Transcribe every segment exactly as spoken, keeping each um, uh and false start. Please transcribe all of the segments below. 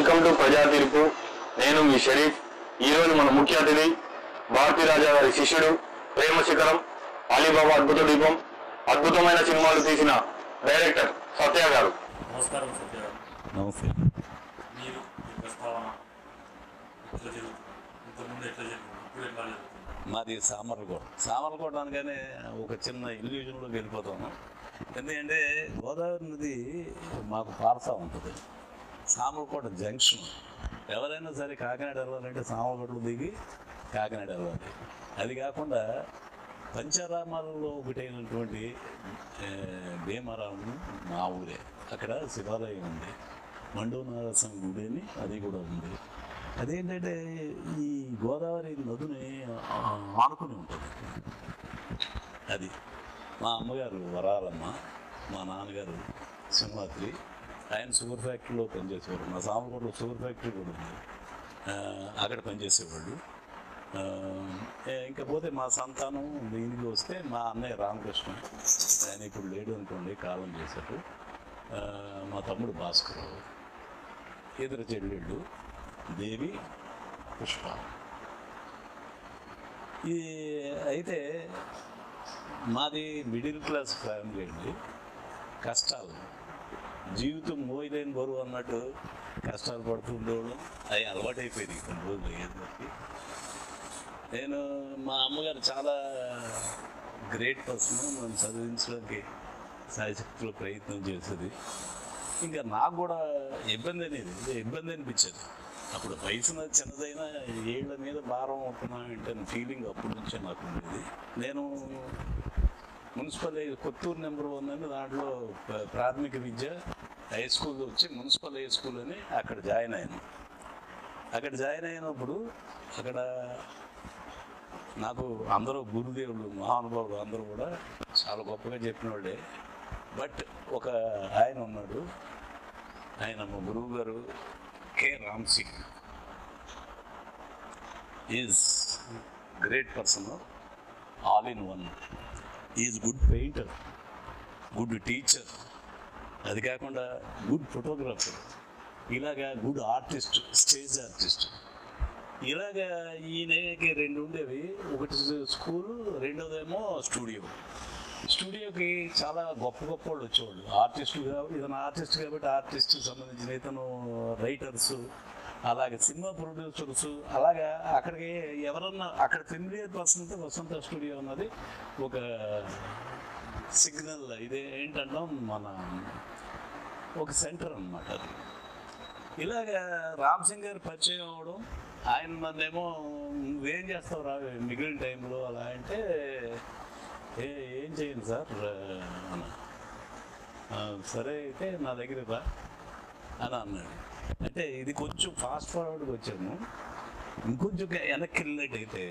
Welcome to ప్రజా తీర్పు. నేను మీ షరీఫ్. ఈరోజు మన ముఖ్య అతిథి భారతీ రాజా గారి శిష్యుడు, ప్రేమ శిఖరం, అలీబాబా అద్భుత దీపం, అద్భుతమైన సినిమాలు తీసిన డైరెక్టర్ సత్య గారు. నమస్కారం సత్య గారు. నమస్తే. మీరు ఈ ప్రస్తావన ఎట్లా జరుగుతుంది, ఇంతకుముందు ఎట్లా జరిగింది, ఇప్పుడు ఎట్లా జరుగుతుంది? మాది సామర్లకోట. సామర్లకోట అనగానే ఒక చిన్న ఇల్యూజన్లోకి వెళ్ళిపోతాము. ఎందుకంటే గోదావరి నది మాకు పారసా ఉంటుంది. సామర్లకోట జంక్షన్. ఎవరైనా సరే కాకినాడ వెళ్ళాలంటే సామర్లకోటలో దిగి కాకినాడ వెళ్ళాలి. అది కాకుండా పంచరామాలలో ఒకటైనటువంటి భీమరాము మా ఊరే. అక్కడ శివాలయం ఉంది, మండోనారసం గుడి అని అది కూడా ఉంది. అదేంటంటే ఈ గోదావరి నదిని ఆనుకుని ఉంటుంది. అది మా అమ్మగారు వరాలమ్మ, మా నాన్నగారు సింహాద్రి. ఆయన షుగర్ ఫ్యాక్టరీలో పనిచేసేవాడు. మా సామర్లకోటలో షుగర్ ఫ్యాక్టరీ కూడా ఉంది, అక్కడ పనిచేసేవాడు. ఇంకా పోతే మా సంతానం దీనికి వస్తే మా అన్నయ్య రామకృష్ణ, ఆయన ఇప్పుడు లేడు అనుకోండి, కాలం చేశాడు. మా తమ్ముడు భాస్కర్, ఇద్దరు చెల్లెళ్ళు దేవి, పుష్ప. ఈ అయితే మాది మిడిల్ క్లాస్ ఫ్యామిలీ అండి. కష్టాలు, జీవితం మోయలేని బరువు అన్నట్టు కష్టాలు పడుతూ ఉండేవాళ్ళం. అవి అలవాటైపోయింది కొన్ని రోజులు అయ్యేసరికి. నేను మా అమ్మగారు చాలా గ్రేట్ పర్సన్. నన్ను చదివించడానికి సాయశక్తిలో ప్రయత్నం చేసేది. ఇంకా నాకు కూడా ఇబ్బంది అనేది ఇబ్బంది అనిపించేది. అప్పుడు వయసున చిన్నదైనా ఏళ్ల మీద భారం అవుతున్నామంటే ఫీలింగ్ అప్పటి నుంచే నాకు ఉండేది. నేను మున్సిపల్ కొత్తూరు నెంబర్ వన్ అని దాంట్లో ప్రాథమిక విద్య హై స్కూల్ వచ్చి మున్సిపల్ హై స్కూల్ అని అక్కడ జాయిన్ అయ్యాను. అక్కడ జాయిన్ అయినప్పుడు అక్కడ నాకు అందరూ గురుదేవులు, మహానుభావులు అందరూ కూడా చాలా గొప్పగా చెప్పిన వాళ్ళే. బట్ ఒక ఆయన ఉన్నాడు, ఆయన మా గురువు గారు K Ram Singh. Is great person, all in one. Is good painter, good teacher, అది కాకుండా గుడ్ ఫోటోగ్రాఫర్, ఇలాగా గుడ్ ఆర్టిస్ట్, స్టేజ్ ఆర్టిస్ట్. ఇలాగా ఈయనకి రెండు ఉండేవి. ఒకటి స్కూలు, రెండోదేమో స్టూడియో. స్టూడియోకి చాలా గొప్ప గొప్ప వాళ్ళు వచ్చేవాళ్ళు, ఆర్టిస్టులు. కాబట్టి ఇతను ఆర్టిస్ట్ కాబట్టి ఆర్టిస్ట్కి సంబంధించిన ఇతను రైటర్స్, అలాగే సినిమా ప్రొడ్యూసర్స్. అలాగా అక్కడికి ఎవరన్నా అక్కడ ఫెమిలియర్ పర్సన్తో వసంత స్టూడియో అన్నది ఒక సిగ్నల్. ఇదే ఏంటంటాం, మన ఒక సెంటర్ అన్నమాట అది. ఇలాగా రామ్ సింగ్ గారు పరిచయం అవ్వడం, ఆయన నన్నేమో నువ్వేం చేస్తావు రా మిగిలిన టైంలో అలా అంటే, ఏ ఏం చేయను సార్ అన్న. సరే అయితే నా దగ్గర రా అని అన్నాడు. అంటే ఇది కొంచెం ఫాస్ట్ ఫార్వర్డ్కి వచ్చాము. ఇంకొంచెం వెనక్కి వెళ్ళినట్టయితే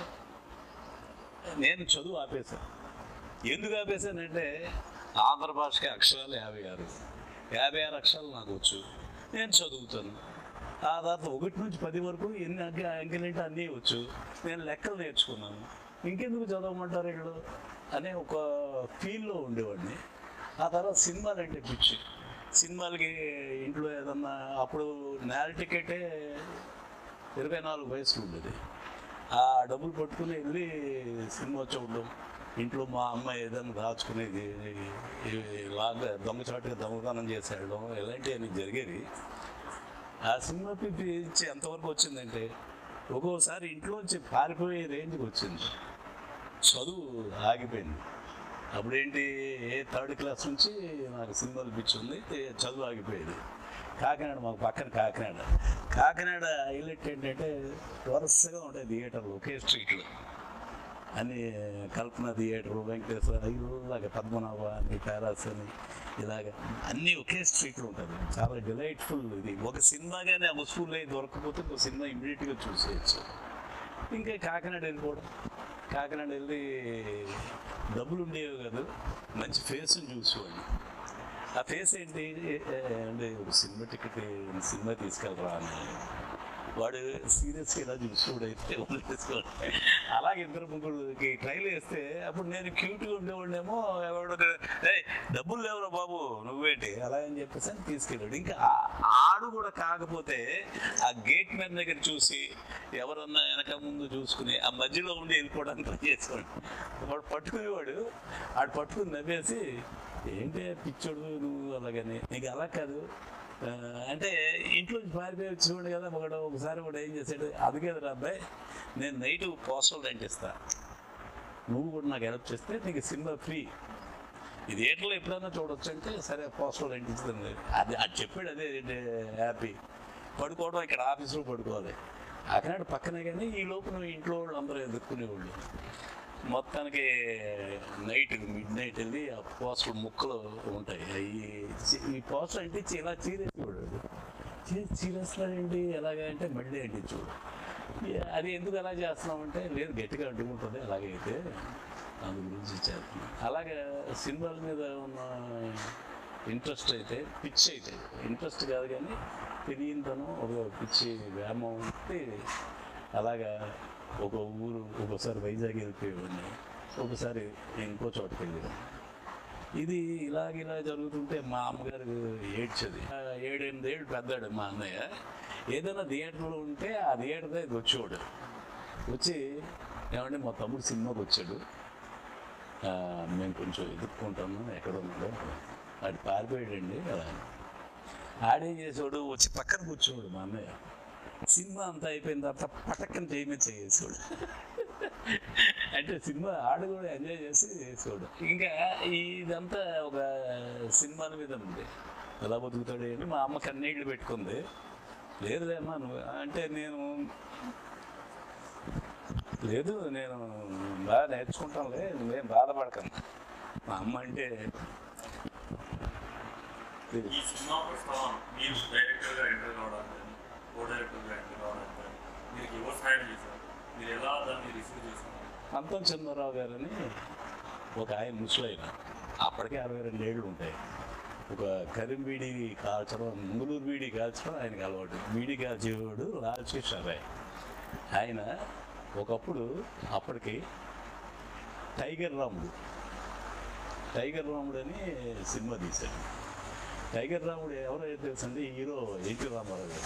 నేను చదువు ఆపేశాను. ఎందుకు ఆపేశానంటే ఆంధ్ర భాషకి అక్షరాలు యాభై ఆరు యాభై ఆరు అక్షరాలు నాకు వచ్చు, నేను చదువుతాను. ఆ తర్వాత ఒకటి నుంచి పది వరకు ఎన్ని అంకె అంకెలంటే అన్నీ వచ్చు, నేను లెక్కలు నేర్చుకున్నాను, ఇంకెందుకు చదవమంటారు వీళ్ళు అనే ఒక ఫీల్లో ఉండేవాడిని. ఆ తర్వాత సినిమాలు అంటే పిచ్చి. సినిమాలకి ఇంట్లో ఏదన్నా, అప్పుడు నేల టికెటే ఇరవై నాలుగు వయసులు ఉండేది. ఆ డబ్బులు పట్టుకుని వెళ్ళి సినిమా చూడడం, ఇంట్లో మా అమ్మ ఏదైనా దాచుకునేది, లాగా దొంగచాటుగా దొంగతనం చేసేయడం, ఇలాంటివన్నీ జరిగేది. ఆ సినిమా పిచ్చి ఎంతవరకు వచ్చిందంటే ఒక్కోసారి ఇంట్లోంచి పారిపోయే రేంజ్కి వచ్చింది. చదువు ఆగిపోయింది. అప్పుడేంటి, ఏ థర్డ్ క్లాస్ నుంచి నాకు సినిమాలు పిచ్చి ఉంది, చదువు ఆగిపోయేది. కాకినాడ మాకు పక్కన కాకినాడ. కాకినాడ హైలైట్ ఏంటంటే వరుసగా ఉంటాయి థియేటర్లు ఒకే స్ట్రీట్లో. అని కల్పన థియేటర్, వెంకటేశ్వర, ఇలాగ పద్మనాభ అని, ప్యారాస్ అని, ఇలాగ అన్నీ ఒకే స్ట్రీట్లో ఉంటుంది. చాలా డిలైట్ఫుల్. ఇది ఒక సినిమా కానీ ఆ వస్తువులు అవి దొరకకపోతే ఒక సినిమా ఇమీడియట్గా చూసేయచ్చు. ఇంకా కాకినాడ వెళ్ళిపోవడం. కాకినాడ వెళ్ళి డబ్బులు ఉండేవి కాదు, మంచి ఫేస్ని చూసేవాడిని. ఆ ఫేస్ ఏంటి అంటే, ఒక సినిమా టికెట్ సినిమా తీసుకెళ్ళరా అని. వాడు సీరియస్గా ఇలా చూసుకోడైతే వదిలేసుకోండి. అలాగే ఇద్దరు ముగ్గురుకి ట్రైల్ వేస్తే అప్పుడు నేను క్యూట్గా ఉండేవాడినేమో, ఎవడో డబ్బులు లేవురా బాబు నువ్వేంటి అలా అని చెప్పేసి అని తీసుకెళ్ళాడు. ఇంకా ఆడు కూడా కాకపోతే ఆ గేట్ మ్యాన్ దగ్గర చూసి ఎవరన్నా వెనక ముందు చూసుకుని ఆ మధ్యలో ఉండి వెళ్ళిపోవడానికి ట్రై చేసుకోండి. వాడు పట్టుకునేవాడు, ఆడు పట్టుకుని నవ్వేసి ఏంటి పిచ్చోడు నువ్వు అలాగని. నీకు అలా కాదు అంటే ఇంట్లో పారిపోయి చూడండి కదా ఒకడు. ఒకసారి వాడు ఏం చేశాడు, అది కదా అబ్బాయి నేను నైట్ పోస్టల్ రెంట్ ఇస్తా, నువ్వు కూడా నాకు హెల్ప్ చేస్తే నీకు సినిమా ఫ్రీ, ఇది థియేటర్లో ఎప్పుడైనా చూడొచ్చు అంటే సరే పోస్టల్ రెంట్ ఇస్తుంది. అది అది చెప్పాడు, అదే హ్యాపీ. పడుకోవడం ఇక్కడ ఆఫీస్లో పడుకోవాలి అక్కడ పక్కనే, కానీ ఈ లోపు నువ్వు ఇంట్లో వాళ్ళు అందరూ ఎదుర్కొనేవాళ్ళు. మొత్తానికి నైట్ మిడ్ నైట్ వెళ్ళి ఆ పోస్టర్ ముక్కలు ఉంటాయి అవి ఈ పోస్టర్ అంటించి ఇలా చీరేసేవాడు. చీరేస్తాడండి ఎలాగా అంటే మళ్ళీ అంటించుడు. అది ఎందుకు ఎలా చేస్తున్నామంటే లేదు గట్టిగా అంటుకుంటుంది అలాగైతే అందు గురించి చేస్తున్నాం. అలాగే సినిమాల మీద ఉన్న ఇంట్రెస్ట్ అయితే పిచ్చి అయితే ఇంట్రెస్ట్ కాదు కానీ తెలియనితనం ఒక పిచ్చి వ్యామోహం ఉంటే అలాగా ఒక ఊరు ఒకసారి వైజాగ్ వెళ్ళిపోయేవాడిని, ఒకసారి ఇంకో చోటుకి వెళ్ళేవాడిని. ఇది ఇలాగ ఇలా జరుగుతుంటే మా అమ్మగారు ఏడ్చేది. ఏడెనిమిది ఏళ్ళు పెద్దాడు మా అన్నయ్య. ఏదైనా థియేటర్లో ఉంటే ఆ థియేటర్ దగ్గర వచ్చేవాడు. వచ్చి ఏమంటే మా తమ్ముడు సినిమాకి వచ్చాడు, మేము కొంచెం ఎదుర్కొంటాము ఎక్కడ ఉన్నాడో, వాడు పారిపోయాడండి అలా. ఆడేం చేసేవాడు, వచ్చి పక్కన కూర్చోవాడు మా అన్నయ్య. సినిమా అంతా అయిపోయిన తర్వాత పటక్కన చేయమే చేసేవాడు. అంటే సినిమా ఆడు కూడా ఎంజాయ్ చేసి చేసేవాడు. ఇంకా ఇదంతా ఒక సినిమాల మీద ఉంది. ఎలా బతుకుతాడు అని మా అమ్మ కన్నీళ్ళు పెట్టుకుంది. లేదులేమ్మా నువ్వు అంటే నేను లేదు నేను బాగా నేర్చుకుంటానులే నువ్వేం బాధపడకమ్మా. మా అమ్మ అంటే ఈ సినిమా ప్రస్తావన మీరు డైరెక్టర్గా ఎంటర్ కావడానికి కో డైరెక్టర్గా ఎంటర్ కావడానికి మీరు ఎవరు సహాయం చేశారు, మీరు ఎలా దాన్ని రిసీవ్ చేశారు? పంతం చంద్రరావు గారని ఒక ఆయన ముసలైన, అప్పటికే అరవై రెండు ఏళ్ళు ఉంటాయి. ఒక కరీం బీడీ కాల్చడం, ముంగులూరు బీడీ కాల్చడం ఆయనకి అలవాటు. బీడీ కాల్చేవాడు రాజశేష్ అబ్బాయి. ఆయన ఒకప్పుడు అప్పటికి టైగర్ రాముడు టైగర్ రాముడు అని సినిమా తీశాడు. టైగర్ రాముడు ఎవరైతే తెలుసండి, హీరో ఎన్టీ రామారావు గారు.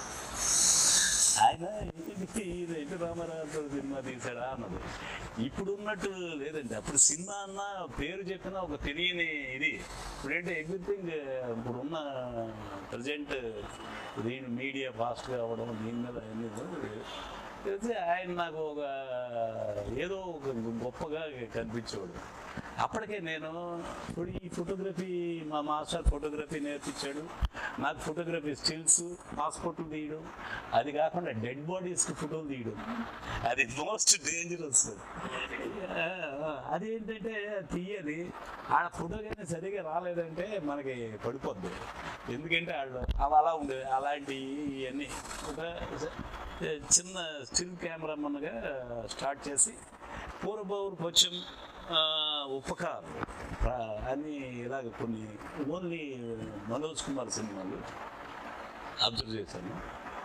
ఆయన హీరో ఎన్టీ రామారావుతో సినిమా తీశాడా అన్నది ఇప్పుడున్నట్టు లేదండి. అప్పుడు సినిమా అన్న పేరు చెప్పినా ఒక తెలియని ఇది. ఇప్పుడంటే ఎవ్రీథింగ్ ఇప్పుడున్న ప్రజెంట్ దీని మీడియా ఫాస్ట్గా అవ్వడం దీని మీద అన్నీ తెలిసి ఆయన నాకు ఒక ఏదో ఒక గొప్పగా కనిపించేవాడు. అప్పటికే నేను ఇప్పుడు ఈ ఫోటోగ్రఫీ మా మాస్టర్ ఫోటోగ్రఫీ నేర్పించాడు నాకు. ఫోటోగ్రఫీ స్టిల్స్ పాస్పోర్ట్లు తీయడం, అది కాకుండా డెడ్ బాడీస్కి ఫోటోలు తీయడం, అది మోస్ట్ డేంజరస్. అదేంటంటే తీయాలి, ఆ ఫోటో కానీ సరిగా రాలేదంటే మనకి పడిపోద్ది. ఎందుకంటే వాళ్ళు అవి అలా ఉండేది. అలాంటివి ఇవన్నీ ఒక చిన్న స్టిల్ కెమెరామన్గా స్టార్ట్ చేసి పూర్వపౌరు కొంచెం ఉపకార్ అని ఇలాగ కొన్ని ఓన్లీ మనోజ్ కుమార్ సినిమాలు అబ్జర్వ్ చేశాను.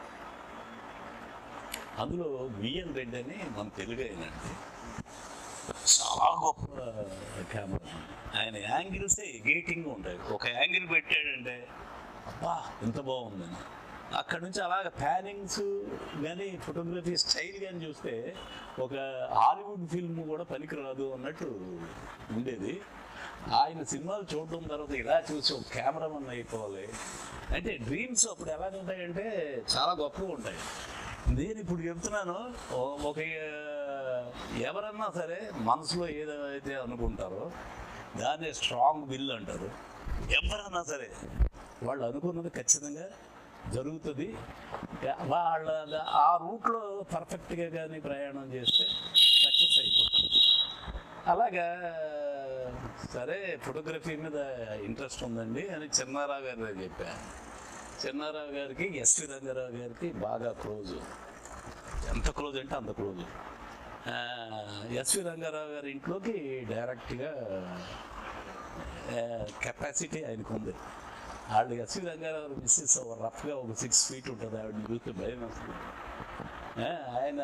అందులో విఎన్ రెడ్డి అని మన తెలుగు అయినండి చాలా గొప్ప కెమెరా. ఆయన యాంగిల్సే గేటింగ్ ఉంటాయి. ఒక యాంగిల్ పెట్టాడంటే అబ్బా ఎంత బాగుందని. అక్కడ నుంచి అలాగ ప్యానింగ్స్ కానీ ఫోటోగ్రఫీ స్టైల్ కానీ చూస్తే ఒక హాలీవుడ్ ఫిల్మ్ కూడా పనికిరాదు అన్నట్టు ఉండేది. ఆయన సినిమాలు చూడడం తర్వాత ఇలా చూసి ఒక కెమెరామన్ అయిపోవాలి అంటే డ్రీమ్స్ అప్పుడు ఎలా ఉంటాయంటే చాలా గొప్పగా ఉంటాయి. నేను ఇప్పుడు చెప్తున్నాను, ఒక ఎవరన్నా సరే మనసులో ఏదైతే అనుకుంటారో దాన్ని స్ట్రాంగ్ విల్ అంటారు. ఎవరన్నా సరే వాళ్ళు అనుకున్నది ఖచ్చితంగా జరుగుతుంది. వాళ్ళ ఆ రూట్లో పర్ఫెక్ట్గా కానీ ప్రయాణం చేస్తే సక్సెస్ అయిపోతుంది. అలాగా సరే ఫోటోగ్రఫీ మీద ఇంట్రెస్ట్ ఉందండి అని చిన్నారావు గారు చెప్పాను. చిన్నారావు గారికి ఎస్వి రంగారావు గారికి బాగా క్లోజ్. ఎంత క్లోజ్ అంటే అంత క్లోజ్. ఎస్వి రంగారావు గారి ఇంట్లోకి డైరెక్ట్గా కెపాసిటీ ఆయనకు ఉంది. వాళ్ళు ఎస్వి రంగారావు మిస్సెస్ రఫ్గా ఒక సిక్స్ ఫీట్ ఉంటుంది, ఆవిడని చూస్తే భయం వస్తుంది. ఆయన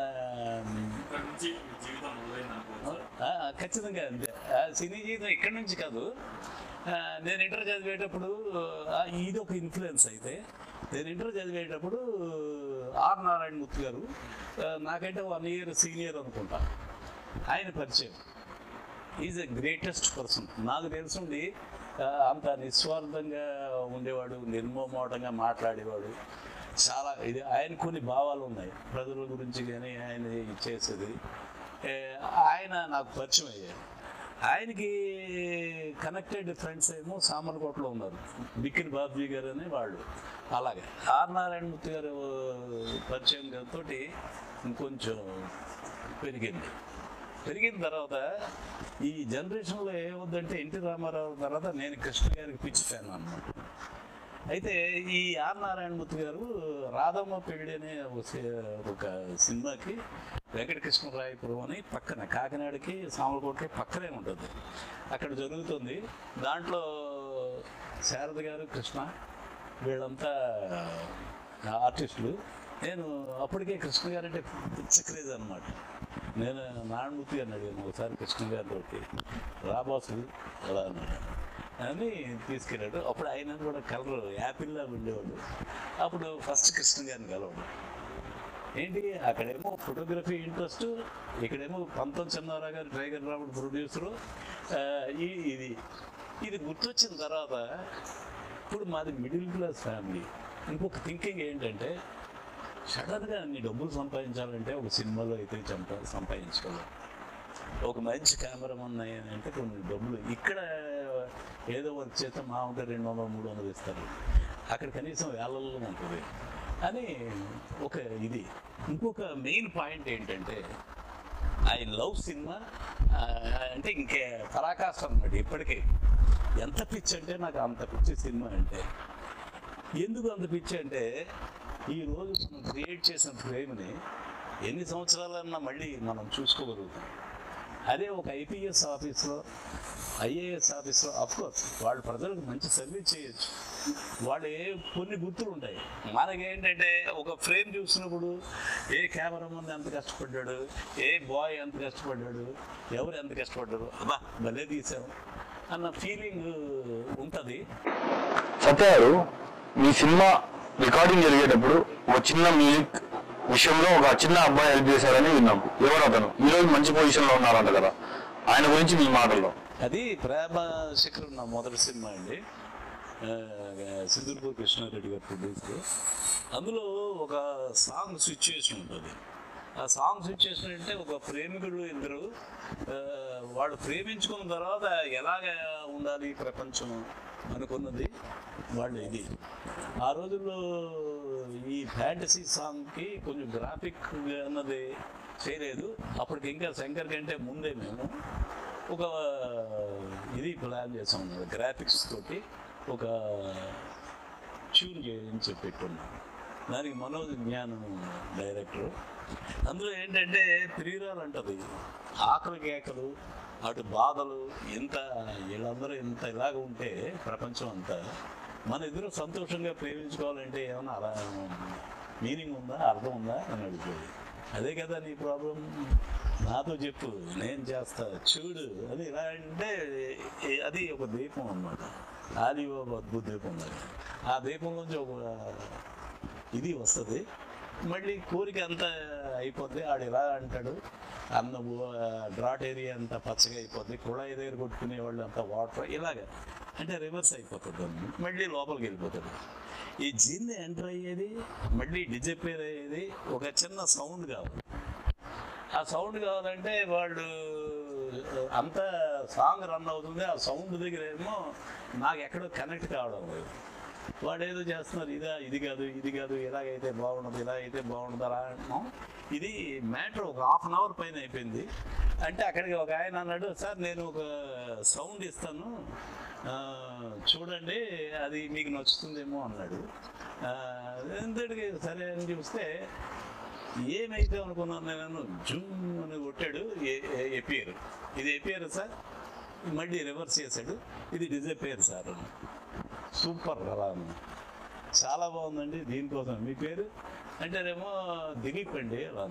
ఖచ్చితంగా అంతే. సినీ జీవితం ఇక్కడి నుంచి కాదు. నేను ఇంటర్ చదివేటప్పుడు ఇది ఒక ఇన్ఫ్లుయెన్స్. అయితే నేను ఇంటర్ చదివేటప్పుడు ఆర్ నారాయణమూర్తి గారు నాకంటే వన్ ఇయర్ సీనియర్ అనుకుంటా, ఆయన పరిచయం. Is a greatest person. నాకు తెలుసుండి అంత నిస్వార్థంగా ఉండేవాడు, నిర్మోమోటంగా మాట్లాడేవాడు. చాలా ఇది ఆయన కొన్ని భావాలు ఉన్నాయి ప్రజల గురించి కానీ ఆయన చేసేది. ఆయన నాకు పరిచయం అయ్యారు. ఆయనకి కనెక్టెడ్ ఫ్రెండ్స్ ఏమో సామర్లకోటలో ఉన్నారు, బిక్కిరి బాబుజీ గారు అని వాళ్ళు. అలాగే ఆర్ నారాయణమూర్తి గారు పరిచయం గారితో ఇంకొంచెం పెరిగింది. పెరిగిన తర్వాత ఈ జనరేషన్లో ఏమవుద్దంటే ఎన్టీ రామారావు తర్వాత నేను కృష్ణ గారికి పిచ్చి ఫ్యాన్ అన్నమాట. అయితే ఈ ఆర్ నారాయణమూర్తి గారు రాధమ్మ పెళ్ళి అనే ఒక సినిమాకి వెంకటకృష్ణరాయపురం అని పక్కన కాకినాడకి సామర్లకోటకి పక్కనే ఉంటుంది, అక్కడ జరుగుతుంది. దాంట్లో శారద గారు, కృష్ణ వీళ్ళంతా ఆర్టిస్టులు. నేను అప్పటికే కృష్ణ గారు అంటే పిచ్చ క్రేజ్ అనమాట. నేను నారాయణమూర్తి గారిని అడిగాను ఒకసారి కృష్ణ గారితో, రాబాసు అలా అన్నాడు అని తీసుకెళ్ళాడు. అప్పుడు ఆయన కూడా కలర్ యాపిల్లా ఉండేవాడు. అప్పుడు ఫస్ట్ కృష్ణ గారిని కలవాడు. ఏంటి అక్కడేమో ఫోటోగ్రఫీ ఇంట్రెస్ట్, ఇక్కడేమో పంతం చెన్నారావు గారు టైగర్ రాముడు ప్రొడ్యూసరు. ఈ ఇది ఇది గుర్తొచ్చిన తర్వాత ఇప్పుడు మాది మిడిల్ క్లాస్ ఫ్యామిలీ. ఇంకొక థింకింగ్ ఏంటంటే సడన్గా అన్ని డబ్బులు సంపాదించాలంటే ఒక సినిమాలో అయితే చంప సంపాదించుకోవాలి. ఒక మంచి కెమెరామన్ అంటే కొన్ని డబ్బులు ఇక్కడ ఏదో వర్క్ చేస్తే మా ఉంటే రెండు వందలు మూడు వందలు ఇస్తారు, అక్కడ కనీసం వేలల్లో ఉంటుంది అని ఒక ఇది. ఇంకొక మెయిన్ పాయింట్ ఏంటంటే ఆయన లవ్ సినిమా అంటే ఇంకే పరాకాష్ట అన్నమాట. ఇప్పటికే ఎంత పిచ్చి అంటే నాకు అంత పిచ్చి సినిమా అంటే. ఎందుకు అంత పిచ్చి అంటే ఈరోజు మనం క్రియేట్ చేసిన ఫ్రేమ్ని ఎన్ని సంవత్సరాలన్నా మళ్ళీ మనం చూసుకోగలుగుతాం. అదే ఒక ఐపీఎస్ ఆఫీస్లో, ఐఏఎస్ ఆఫీస్లో అఫ్కోర్స్ వాళ్ళు ప్రజలకు మంచి సర్వీస్ చేయొచ్చు, వాళ్ళు ఏ కొన్ని గుర్తులు ఉంటాయి. మనకేంటంటే ఒక ఫ్రేమ్ చూసినప్పుడు ఏ కెమెరామన్ ఎంత కష్టపడ్డాడు, ఏ బాయ్ ఎంత కష్టపడ్డాడు, ఎవరు ఎంత కష్టపడ్డారు, అబ్బా భలే తీసాం అన్న ఫీలింగ్ ఉంటుంది. సత్య గారు, మీ సినిమా రికార్డింగ్ జరిగేటప్పుడు ఒక చిన్న మ్యూజిక్ విషయంలో ఒక చిన్న అబ్బాయి హెల్ప్ చేశారని విన్నాం. ఎవరు అతను? ఈరోజు మంచి పొజిషన్లో ఉన్నారంట కదా, ఆయన గురించి మీ మాటల్లో. అది ప్రేమ శిఖరం నా మొదటి సినిమా అండి, సింధూర్పూర్ కృష్ణారెడ్డి గారు ప్రొడ్యూసర్. అందులో ఒక సాంగ్ సిచ్యుయేషన్ ఉంటుంది. ఆ సాంగ్ సిచ్యుయేషన్ అంటే ఒక ప్రేమికుడు ఇద్దరు వాళ్ళు ప్రేమించుకున్న తర్వాత ఎలాగ ఉండాలి ప్రపంచం అనుకున్నది వాళ్ళు. ఇది ఆ రోజుల్లో ఈ ఫ్యాంటసీ సాంగ్కి కొంచెం గ్రాఫిక్ అన్నది చేయలేదు. అప్పటికి ఇంకా శంకర్ కంటే ముందే మేము ఒక ఇది ప్లాన్ చేసాం అన్నది, గ్రాఫిక్స్ తోటి ఒక ట్యూన్ చేయించి పెట్టున్నాం. దానికి మనోజ్ జ్ఞానం డైరెక్టర్. అందులో ఏంటంటే ప్రియురాలు అంటది, ఆకలి కేకలు, అటు బాధలు, ఇంత వీళ్ళందరూ ఇంత ఇలాగ ఉంటే ప్రపంచం అంతా మన ఎదురు సంతోషంగా ప్రేమించుకోవాలంటే ఏమన్నా అలా మీనింగ్ ఉందా, అర్థం ఉందా అని అడుగుతుంది. అదే కదా నీ ప్రాబ్లం, నాతో చెప్పు నేను చేస్తా చూడు అది. ఇలా అంటే అది ఒక దీపం అన్నమాట. అది ఒక అద్భుత దీపం ఉన్నది. ఆ దీపంలోంచి ఒక ఇది వస్తుంది, మళ్ళీ కోరిక అంతా అయిపోద్ది. ఆడు ఇలా అంటాడు, అన్న డ్రాట్ ఏరియా అంతా పచ్చగా అయిపోద్ది, కుళాయి దగ్గర కొట్టుకునే వాళ్ళు అంతా వాటర్, ఇలాగ అంటే రివర్స్ అయిపోతుంది. మళ్ళీ లోపలికి వెళ్ళిపోతుంది. ఈ జిన్ ఎంటర్ అయ్యేది, మళ్ళీ డిజపేర్ అయ్యేది, ఒక చిన్న సౌండ్ కావాలి. ఆ సౌండ్ కావాలంటే వాళ్ళు అంత సాంగ్ రన్ అవుతుంది, ఆ సౌండ్ దగ్గర ఏమో నాకు ఎక్కడో కనెక్ట్ కావడం లేదు. వాడు ఏదో చేస్తున్నారు, ఇదా ఇది కాదు ఇది కాదు, ఇలాగైతే బాగుండదు, ఇలా అయితే బాగుండదు అలా అంటున్నాం. ఇది మ్యాటర్ ఒక హాఫ్ అన్ అవర్ పైన అయిపోయింది. అంటే అక్కడికి ఒక ఆయన అన్నాడు, సార్ నేను ఒక సౌండ్ ఇస్తాను చూడండి అది మీకు నచ్చుతుందేమో అన్నాడు. ఎంతటికి సరే అని చూస్తే ఏమైతే అనుకున్నాను నేను, జూమ్ అని కొట్టాడు, ఎపియర్. ఇది ఎపియర్ సార్, మళ్ళీ రివర్స్ చేశాడు, ఇది డిజపేర్ సార్. సూపర్ అలా ఉంది. చాలా బాగుందండి, దీనికోసం మీ పేరు అంటేనేమో దిలీప్ అండి అలా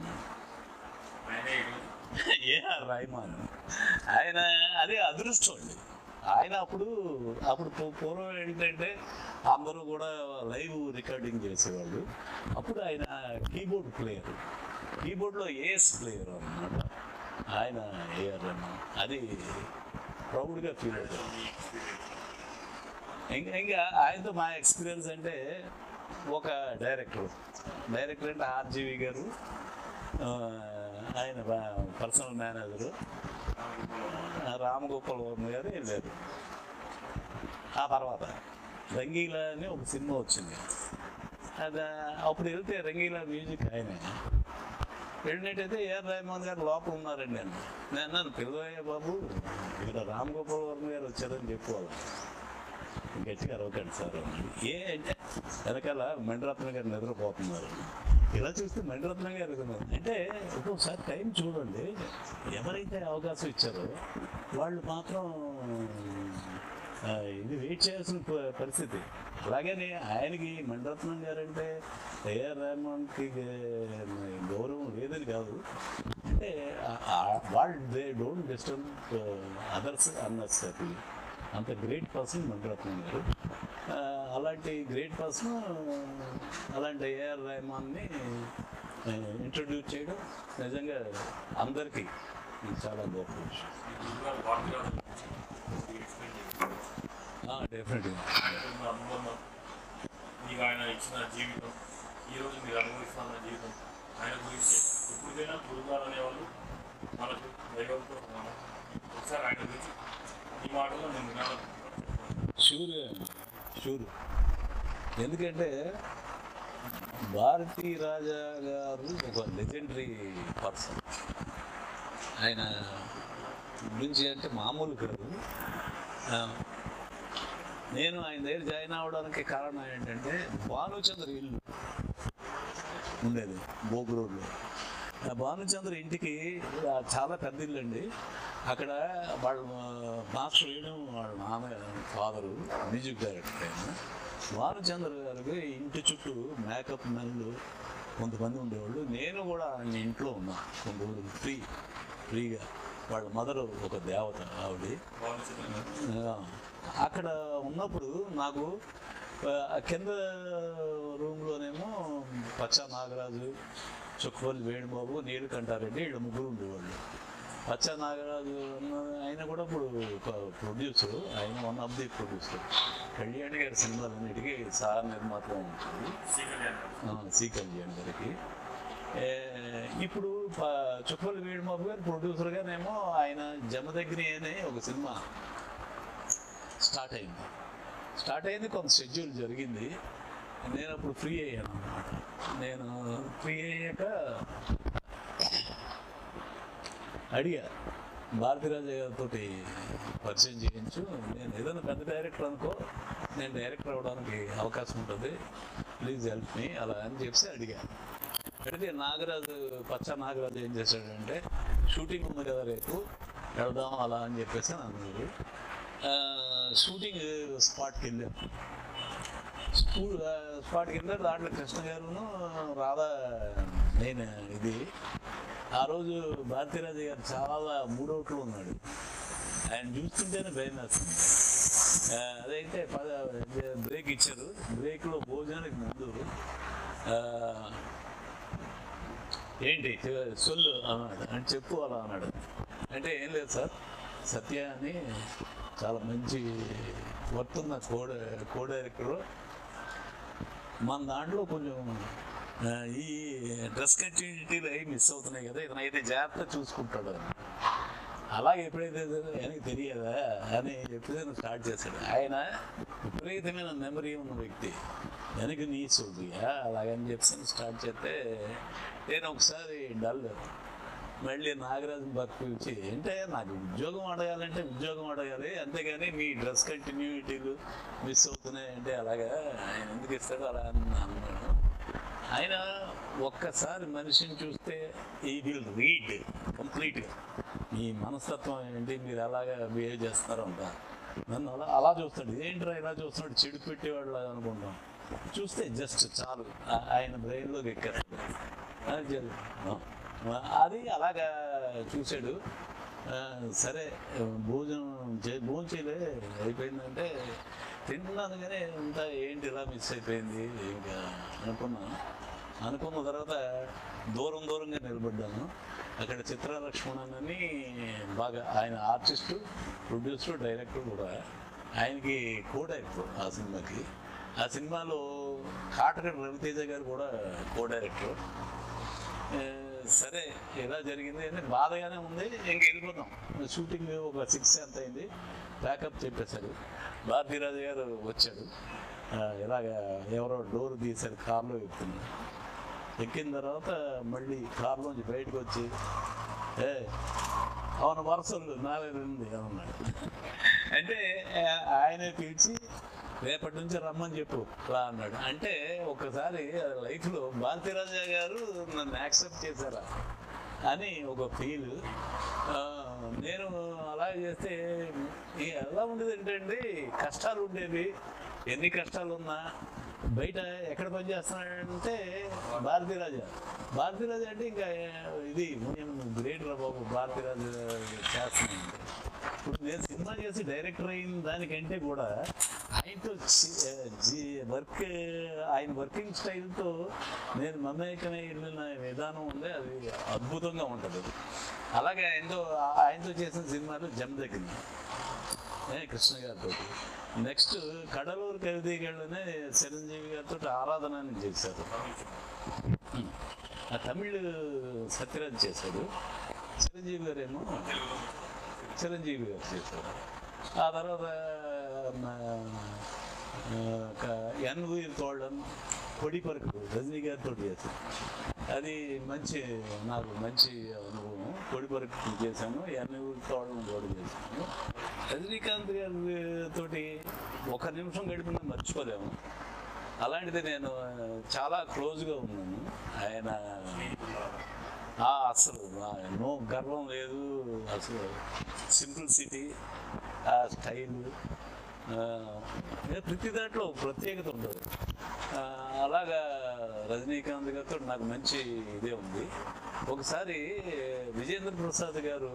ఏఆర్ రెహమాన్. ఆయన అదే అదృష్టం అండి. ఆయన అప్పుడు అప్పుడు పూ- పూర్వం ఏంటంటే అందరూ కూడా లైవ్ రికార్డింగ్ చేసేవాళ్ళు. అప్పుడు ఆయన కీబోర్డ్ ప్లేయర్, కీబోర్డ్లో ఏఎస్ ప్లేయర్ అన్నమాట ఆయన ఏఆర్ రెహమాన్. అది ప్రౌడ్గా ఫీల్ అవుతారు. ఇంకా ఇంకా ఆయనతో మా ఎక్స్పీరియన్స్ అంటే ఒక డైరెక్టర్ డైరెక్టర్ అంటే ఆర్జీవి గారు, ఆ, ఆయన పర్సనల్ మేనేజరు రామగోపాల్ వర్మ గారు వెళ్ళారు. ఆ తర్వాత రంగీలా అని ఒక సినిమా వచ్చింది. అది అప్పుడు వెళ్తే రంగీలా మ్యూజిక్ ఆయనే వెళ్ళినట్టయితే ఏఆర్ రెహమాన్ గారు లోపల ఉన్నారండి. నేను నేను అన్నాను, పిల్లయ్య బాబు ఇక్కడ రామగోపాల్ వర్మ గారు వచ్చారని చెప్పుకోవాలి. గట్టిగా అరవకండి సార్ అన్నాడు. ఏ అంటే వెనకాల మణిరత్నం గారు నిద్రపోతున్నారు. ఇలా చూస్తే మణిరత్నం గారు అంటే ఒక్కొక్కసారి టైం చూడండి, ఎవరైతే అవకాశం ఇచ్చారో వాళ్ళు మాత్రం ఆ, ఇది వెయిట్ చేయాల్సిన ప- పరిస్థితి. అలాగని ఆయనకి మణిరత్నం గారు అంటే ఏఆర్ రెహమాన్కి గౌరవం లేదని కాదు, అంటే వాళ్ళు they don't disturb others unnecessary. అంత గ్రేట్ పర్సన్ మణిరత్నం గారు. ఆ, అలాంటి గ్రేట్ పర్సన్ అలాంటి ఏఆర్ రెహమాన్ని ఇంట్రడ్యూస్ చేయడం నిజంగా అందరికీ చాలా గొప్ప విషయం. డెఫినెట్గా అనుభవం మీకు ఆయన ఇచ్చిన జీవితం, ఈరోజు మీరు అనుభవిస్తున్న జీవితం, ఆయన గురించి ఎప్పుడైనా గురుగారు అనేవాళ్ళు మనకు దైవంతో సమానం. ఒకసారి ఆయన గురించి ఈ మాటలో నేను వినాలనుకుంటున్నాను. షూర్ షూర్ ఎందుకంటే భారతీ రాజా గారు ఒక లెజెండరీ పర్సన్. ఆయన గురించి అంటే మామూలు కాదు. ఆ, నేను ఆయన దగ్గర జాయిన్ అవ్వడానికి కారణం ఏంటంటే భానుచంద్ర ఇల్లు ఉండేది బోగు రోడ్లో. ఆ భానుచంద్ర ఇంటికి ఆ, చాలా పెద్ద ఇల్లు అండి. అక్కడ వాళ్ళ మాస్టర్ వేయడం వాళ్ళ నాన్న ఫాదరు మ్యూజిక్ డైరెక్టర్ ఆయన. భానుచంద్ర గారికి ఇంటి చుట్టూ మేకప్ మెన్లు కొంతమంది ఉండేవాళ్ళు. నేను కూడా ఆయన ఇంట్లో ఉన్నా కొన్ని రోజులు ఫ్రీ ఫ్రీగా. వాళ్ళ మదరు ఒక దేవత ఆవిడ. ఆ, అక్కడ ఉన్నప్పుడు నాకు ఆ, కింద రూమ్లోనేమో పచ్చా నాగరాజు, చుక్కపల్లి వేణుబాబు, నీలకంఠారెడ్డి వీళ్ళు ముగ్గురు ఉండేవాళ్ళు. పచ్చా నాగరాజు అన్న- ఆయన కూడా ఇప్పుడు ప్రొడ్యూసరు, ఆయన one of the producer. Kalyan గారి సినిమాలన్నిటికీ సహ నిర్మాతగా ఉంటుంది సి కళ్యాణ్ గారికి. ఏ, ఇప్పుడు ప- చుక్కపల్లి వేణుబాబు గారు ప్రొడ్యూసర్గానేమో ఆయన జమదగ్ని అనే ఒక సినిమా స్టార్ట్ అయింది. స్టార్ట్ అయింది కొంత షెడ్యూల్ జరిగింది. నేను అప్పుడు ఫ్రీ అయ్యాను అన్నమాట. నేను ఫ్రీ అయ్యాక అడిగా భారతీరాజ గారితో పరిచయం చేయించు, నేను ఏదైనా పెద్ద డైరెక్టర్ అనుకో, నేను డైరెక్టర్ అవ్వడానికి అవకాశం ఉంటుంది, ప్లీజ్ హెల్ప్ మీ అలా అని చెప్పి అడిగా. అడిగితే నాగరాజు పచ్చా నాగరాజు ఏం చేశాడంటే, షూటింగ్ ఉంది కదా రేపు వెళ్దాం అలా అని చెప్పేసి అన్నారు. షూటింగ్ స్పాట్కి వెళ్ళాం. స్కూల్ స్పాట్కి వెళ్ళారు. దాంట్లో కృష్ణ గారును రాధా నేను ఇది. ఆ రోజు భారతీరాజు గారు చాలా మూడవుట్లో ఉన్నాడు. ఆయన చూస్తుంటేనే భయం వేస్తుంది. ఆ, అదైతే పద బ్రేక్ ఇచ్చారు. బ్రేక్లో భోజనానికి ముందు ఆ, ఏంటి సొల్లు అన్నాడు. అని చెప్పు అలా అన్నాడు. అంటే ఏం లేదు సార్, సత్య అని చాలా మంచి వర్క్ ఉన్న కో కో డైరెక్టరు, మన దాంట్లో కొంచెం ఆ, ఈ డ్రెస్ కంటిన్యూటీలు అవి మిస్ అవుతున్నాయి కదా, ఇతను అయితే జాగ్రత్త చూసుకుంటాడు అని. అలాగే ఎప్పుడైతే ఆయనకి తెలియదా అని ఎప్పుడైనా స్టార్ట్ చేశాడు. ఆయన విపరీతమైన మెమరీ ఉన్న వ్యక్తి, వెనక నీ సోడియా అలాగని చెప్పి స్టార్ట్ చేస్తే నేను ఒకసారి డల్. మళ్ళీ నాగరాజుని పట్టుకొచ్చి అంటే నాకు ఉద్యోగం అడగాలంటే ఉద్యోగం అడగాలి, అంతేగాని మీ డ్రెస్ కంటిన్యూటీలు మిస్ అవుతున్నాయి అంటే అలాగా ఆయన ఎందుకు ఇస్తాడో అలా అన్నాడు. ఆయన ఒక్కసారి మనిషిని చూస్తే ఈ విల్ రీడ్ కంప్లీట్గా మీ మనస్తత్వం ఏంటి, మీరు ఎలాగా బిహేవ్ చేస్తారో అంట నన్ను అలా అలా చూస్తాడు, ఏంట్రా ఇలా చూస్తున్నాడు, చెడు పెట్టేవాడు అనుకుంటాం. చూస్తే జస్ట్ చాలు ఆయన బ్రెయిన్లోకి ఎక్కారు. అది అలాగా చూశాడు. సరే భోజనం చే భోజనం చేయలే అయిపోయిందంటే తింటున్నాను, కానీ అంతా ఏంటి ఇలా మిస్ అయిపోయింది ఇంకా అనుకున్నాను. అనుకున్న తర్వాత దూరం దూరంగా నిలబడ్డాను. అక్కడ చిత్రలక్ష్మణన్ అని బాగా ఆయన ఆర్టిస్టు, ప్రొడ్యూసరు, డైరెక్టర్ కూడా. ఆయనకి కో డైరెక్టర్ ఆ సినిమాకి. ఆ సినిమాలో కాటగడ రవితేజ గారు కూడా కో డైరెక్టర్. సరే ఇలా జరిగింది అంటే బాధగానే ఉంది. ఇంక వెళ్ళిపోతాం. షూటింగ్ ఒక సిక్స్ ఎంత అయింది, ప్యాకప్ చెప్పేశారు. భారతీరాజు గారు వచ్చాడు. ఇలాగ ఎవరో డోర్ తీశారు, కార్లో ఎక్కుతున్నాడు. ఎక్కిన తర్వాత మళ్ళీ కార్లోంచి బయటకు వచ్చి, ఏ అవును వరుసలు నాలుగు ఉంది అన్నాడు. అంటే ఆయనే పిలిచి రేపటి నుంచి రమ్మని చెప్పు రా అన్నాడు. అంటే ఒకసారి లైఫ్లో భారతీరాజా గారు నన్ను యాక్సెప్ట్ చేశారా అని ఒక ఫీల్. నేను అలా చేస్తే ఎలా ఉండేది ఏంటండి, కష్టాలు ఉండేవి. ఎన్ని కష్టాలు ఉన్నా బయట ఎక్కడ పని చేస్తున్నాడంటే భారతీరాజా. భారతీరాజా అంటే ఇంకా ఇది నేను గ్రేట్ రా బాబు భారతీరాజు చేస్తున్నాను. ఇప్పుడు నేను సినిమా చేసి డైరెక్టర్ అయిన దానికంటే కూడా ఆయనతో వర్క్ ఆయన వర్కింగ్ స్టైల్తో నేను మమేకమై వెళ్ళిన విధానం ఉంది, అది అద్భుతంగా ఉంటుంది. అలాగే ఆయనతో ఆయనతో చేసిన సినిమాలు జమదగ్ని కృష్ణ గారితో. నెక్స్ట్ కడలూరు కవితీగళ్ళనే చిరంజీవి గారితో ఆరాధన అని చేశారు. ఆ తమిళ్ సత్యరాజ్ చేశాడు, చిరంజీవి గారేమో చిరంజీవి గారు చేశారు. ఆ తర్వాత ఎన్ ఉయిర్ తోళ్ళన్ కొడిపరకు రజనీ గారితో చేశాను. అది మంచి నాకు మంచి అనుభవం. కొడిపరకు చేశాను, ఎన్ ఉయిర్ తోళ్ళన్ కూడా చేశాను. రజనీకాంత్ గారితో ఒక నిమిషం గడిపిన మర్చిపోలేము. అలాంటిది నేను చాలా క్లోజ్గా ఉన్నాను. ఆయన అసలు నో గర్వం లేదు, అసలు సింప్లిసిటీ, ఆ స్టైల్, ప్రతి దాంట్లో ప్రత్యేకత ఉండదు. అలాగా రజనీకాంత్ గారితో నాకు మంచి ఇదే ఉంది. ఒకసారి విజయేంద్ర ప్రసాద్ గారు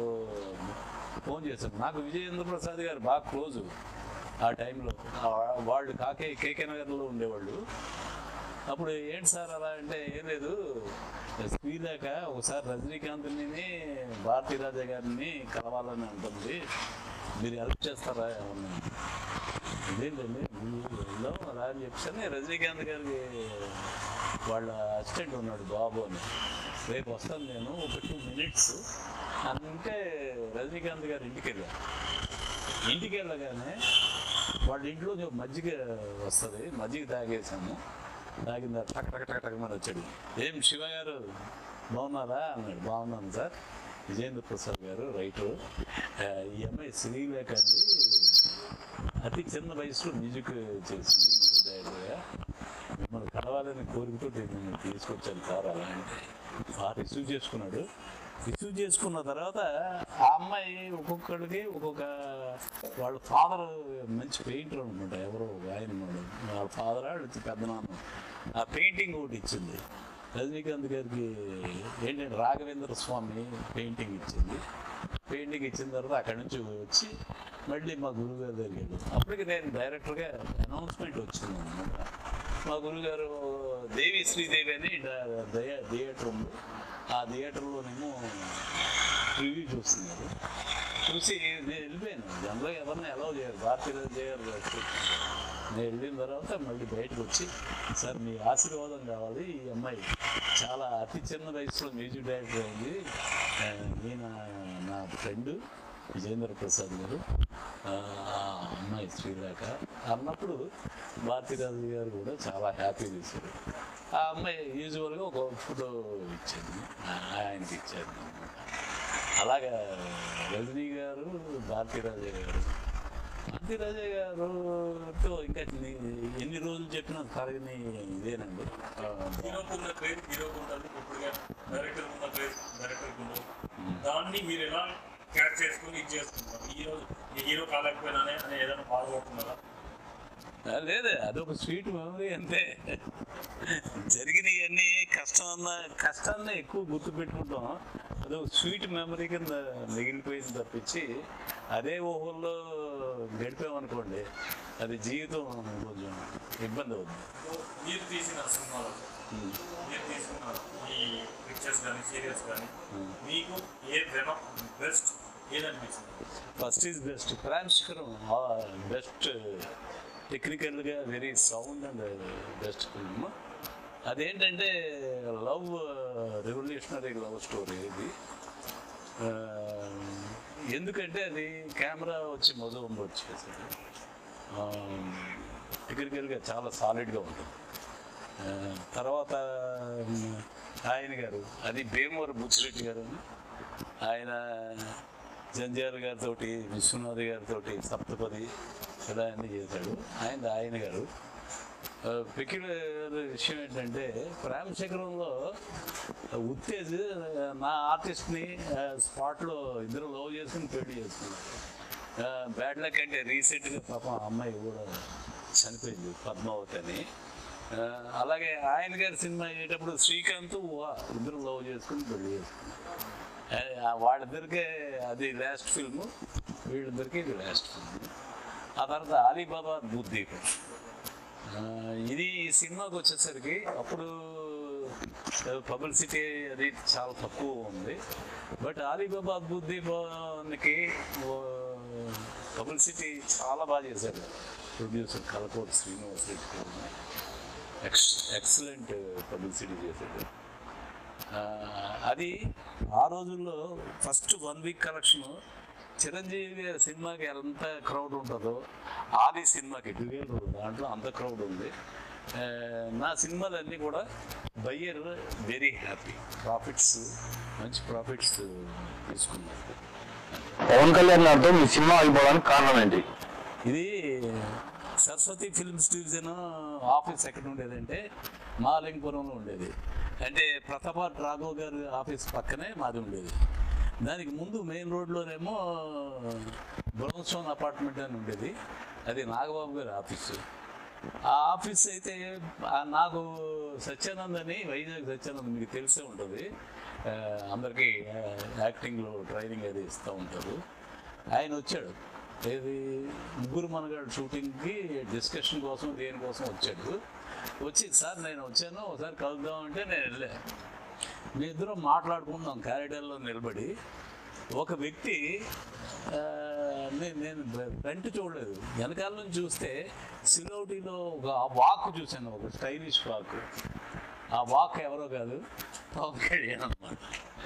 ఫోన్ చేశారు. నాకు విజయేంద్ర ప్రసాద్ గారు బాగా క్లోజు ఆ టైంలో. వాళ్ళు కాకే కేకే నగర్లో ఉండేవాళ్ళు. అప్పుడు ఏంటి సార్ అలా అంటే, ఏం లేదు శ్రీలేఖ ఒకసారి రజనీకాంత్ని భారతీరాజా గారిని కలవాలని ఉంటుంది, మీరు హెల్ప్ చేస్తారా ఏమన్నా? ఇదేంటండి వెళ్దాం అలా అని చెప్పాను. రజనీకాంత్ గారికి వాళ్ళ అసిస్టెంట్ ఉన్నాడు బాబు అని, రేపు వస్తాను నేను ఒక టూ మినిట్స్ అంటే రజనీకాంత్ గారు ఇంటికి వెళ్ళాను. ఇంటికి వెళ్ళగానే వాళ్ళ ఇంట్లో మజ్జిగ వస్తుంది, మజ్జిగ తాగేసాము. తాగిన టక్ టక్ టక్ టక్ మరి వచ్చాడు. ఏం శివ గారు బాగున్నారా అన్నాడు. బాగున్నాను సార్. విజయేంద్ర ప్రసాద్ గారు రైటర్, ఈ అమ్మాయి శ్రీలేఖ అండి, అతి చిన్న వయసులో మ్యూజిక్ చేసింది, మ్యూజిక్ డైరెక్టర్గా. మిమ్మల్ని కలవాలని కోరికతో నేను తీసుకొచ్చాను సార్ అలా అంటే సార్ రిసీవ్ చేసుకున్నాడు. రిసీవ్ చేసుకున్న తర్వాత ఆ అమ్మాయి ఒక్కొక్కడికి ఒక్కొక్క, వాళ్ళ ఫాదర్ మంచి పెయింటర్ అనమాట, ఎవరో ఆయన వాళ్ళ ఫాదర్ వాళ్ళు పెద్దనాన్న ఆ పెయింటింగ్ ఒకటి ఇచ్చింది. రజనీకాంత్ గారికి ఏంటంటే రాఘవేంద్ర స్వామి పెయింటింగ్ ఇచ్చింది. పెయింటింగ్ ఇచ్చిన తర్వాత అక్కడి నుంచి వచ్చి మళ్ళీ మా గురువుగారి దగ్గరికి వెళ్ళాను. అప్పటికి నేను డైరెక్టర్గా అనౌన్స్మెంట్ వచ్చింది అనమాట. మా గురుగారు దేవి శ్రీదేవి అని థియేటర్ ఉంది, ఆ థియేటర్లోనేమో రివ్యూ చూస్తున్నారు. చూసి నేను వెళ్ళిపోయాను. జనరల్గా ఎవరిని అలౌ చేయరు, భారతీరాజు చేయరు. నేను వెళ్ళిన తర్వాత మళ్ళీ బయటకు వచ్చి, సార్ మీ ఆశీర్వాదం కావాలి, ఈ అమ్మాయి చాలా అతి చిన్న వయసులో మ్యూజిక్ డైరెక్టర్ అయింది, ఈయన నా ఫ్రెండ్ విజయేంద్ర ప్రసాద్ గారు, ఆ అమ్మాయి శ్రీలేఖ అన్నప్పుడు భారతీరాజు గారు కూడా చాలా హ్యాపీ చేశారు. ఆ అమ్మాయి యూజువల్గా ఒక ఫోటో ఇచ్చింది, ఆయనకి ఇచ్చారు అనమాట. అలాగా రజనీ గారు, భారతీరాజా గారు భారతీరాజా గారుతో ఇంకా ఎన్ని రోజులు చెప్పినా తరగని ఇదేనండి. హీరోకున్న క్రేజ్ హీరోకు ఉంటుంది, ఇప్పుడుగా డైరెక్టర్ ఉన్న క్రేజ్ డైరెక్టర్కి ఉండదు. దాన్ని మీరు ఎలా క్యాచ్ చేసుకుని ఇది చేసుకుంటారు. ఈ రోజు ఈ హీరో కాలేకపోయినానే అని ఏదైనా బాధపడుతున్నారా? లేదు, అదొక స్వీట్ మెమరీ అంతే. జరిగినవన్నీ కష్టం అన్న కష్టాన్ని ఎక్కువ గుర్తు పెట్టుకుంటాం. అదొక స్వీట్ మెమరీ కింద మిగిలిపోయింది తప్పించి అదే ఊహల్లో గడిపామనుకోండి అది జీవితం కొంచెం ఇబ్బంది అవుతుంది. మీరు తీసిన సినిమాలో మీరు తీసుకున్న ఈ పిక్చర్స్ కానీ సీరియల్స్ కానీ మీకు ఏ బెస్ట్ ఏదనిపించింది? First is best. Prema Shikharam best, టెక్నికల్గా very sound and best film. అదేంటంటే లవ్, రెవల్యూషనరీ లవ్ స్టోరీ ఇది. ఎందుకంటే అది కెమెరా వచ్చి మొదలు వచ్చేసరి టెక్నికల్గా చాలా సాలిడ్గా ఉంటుంది. తర్వాత ఆయన గారు అది భీమవరం బుచ్చిరెడ్డి గారు, ఆయన జంజాల గారితో విశ్వనాథ్ గారితో సప్తపది ఇలా అన్నీ చేశాడు. ఆయన ఆయన గారు పెక్యులర్ విషయం ఏంటంటే ప్రేమ శిఖరంలో ఉత్తేజ్ నా ఆర్టిస్ట్ని స్పాట్లో ఇద్దరు లవ్ చేసుకుని పెళ్లి చేసుకున్నారు. బ్యాడ్ లక్ అంటే రీసెంట్గా పాపం అమ్మాయి కూడా చనిపోయింది, పద్మావతి అని. అలాగే ఆయన గారి సినిమా అయ్యేటప్పుడు శ్రీకాంత్ ఇద్దరు లవ్ చేసుకుని పెళ్లి చేసుకున్నారు. వాళ్ళిద్దరికే అది లాస్ట్ ఫిల్ము, వీళ్ళిద్దరికీ ఇది లాస్ట్ ఫిల్మ్. ఆ తర్వాత అలీబాబా బుద్దీపం. ఇది ఈ సినిమాకి వచ్చేసరికి అప్పుడు పబ్లిసిటీ అది చాలా తక్కువ ఉంది. బట్ అలీబాబా బుద్దీపానికి పబ్లిసిటీ చాలా బాగా చేశారు producer Kalakoti Srinivas Reddy. Ex excellent publicity చేశాడు. అది ఆ రోజుల్లో first one week collection Chiranjeevi గారి సినిమాకి ఎంత క్రౌడ్ ఉంటుందో ఆది సినిమాకి డ్యూయల్ దాంట్లో అంత క్రౌడ్ ఉంది. నా సినిమాలన్నీ కూడా బయ్యర్ వెరీ హ్యాపీ, ప్రాఫిట్స్ మంచి ప్రాఫిట్స్ తీసుకున్నారు. పవన్ కళ్యాణ్ గారితో మీ సినిమా అయిపోవడానికి కారణం ఏంటి? ఇది సరస్వతి ఫిల్మ్స్ డివిజన్ ఆఫీస్ ఎక్కడ ఉండేదంటే మాలింగపురంలో ఉండేది. అంటే ప్రతాపాట్ రాఘవ్ గారి ఆఫీస్ పక్కనే మాది ఉండేది. దానికి ముందు మెయిన్ రోడ్లోనేమో బ్రౌన్స్టోన్ అపార్ట్మెంట్ అని ఉండేది, అది నాగబాబు గారి ఆఫీసు. ఆ ఆఫీస్ అయితే నాకు సత్యానంద్ అని, వైజాగ్ సత్యానంద్ మీకు తెలిసే ఉంటుంది, అందరికీ యాక్టింగ్లో ట్రైనింగ్ అది ఇస్తూ ఉంటారు. ఆయన వచ్చాడు, ఏది ముగ్గురు మనగాడు షూటింగ్కి డిస్కషన్ కోసం దేనికోసం వచ్చాడు. వచ్చి సార్ నేను వచ్చాను ఒకసారి కలుద్దామంటే నేను వెళ్ళా. మీ ఇద్దరం మాట్లాడుకుంటున్నాం కారిడార్లో నిలబడి. ఒక వ్యక్తి నేను ఫ్రంట్ చూడలేదు, వెనకాల నుంచి చూస్తే సిలౌటీలో ఒక వాక్ చూశాను, ఒక స్టైలిష్ వాక్. ఆ వాక్ ఎవరో కాదు, పవన్ కళ్యాణ్ అన్నమాట.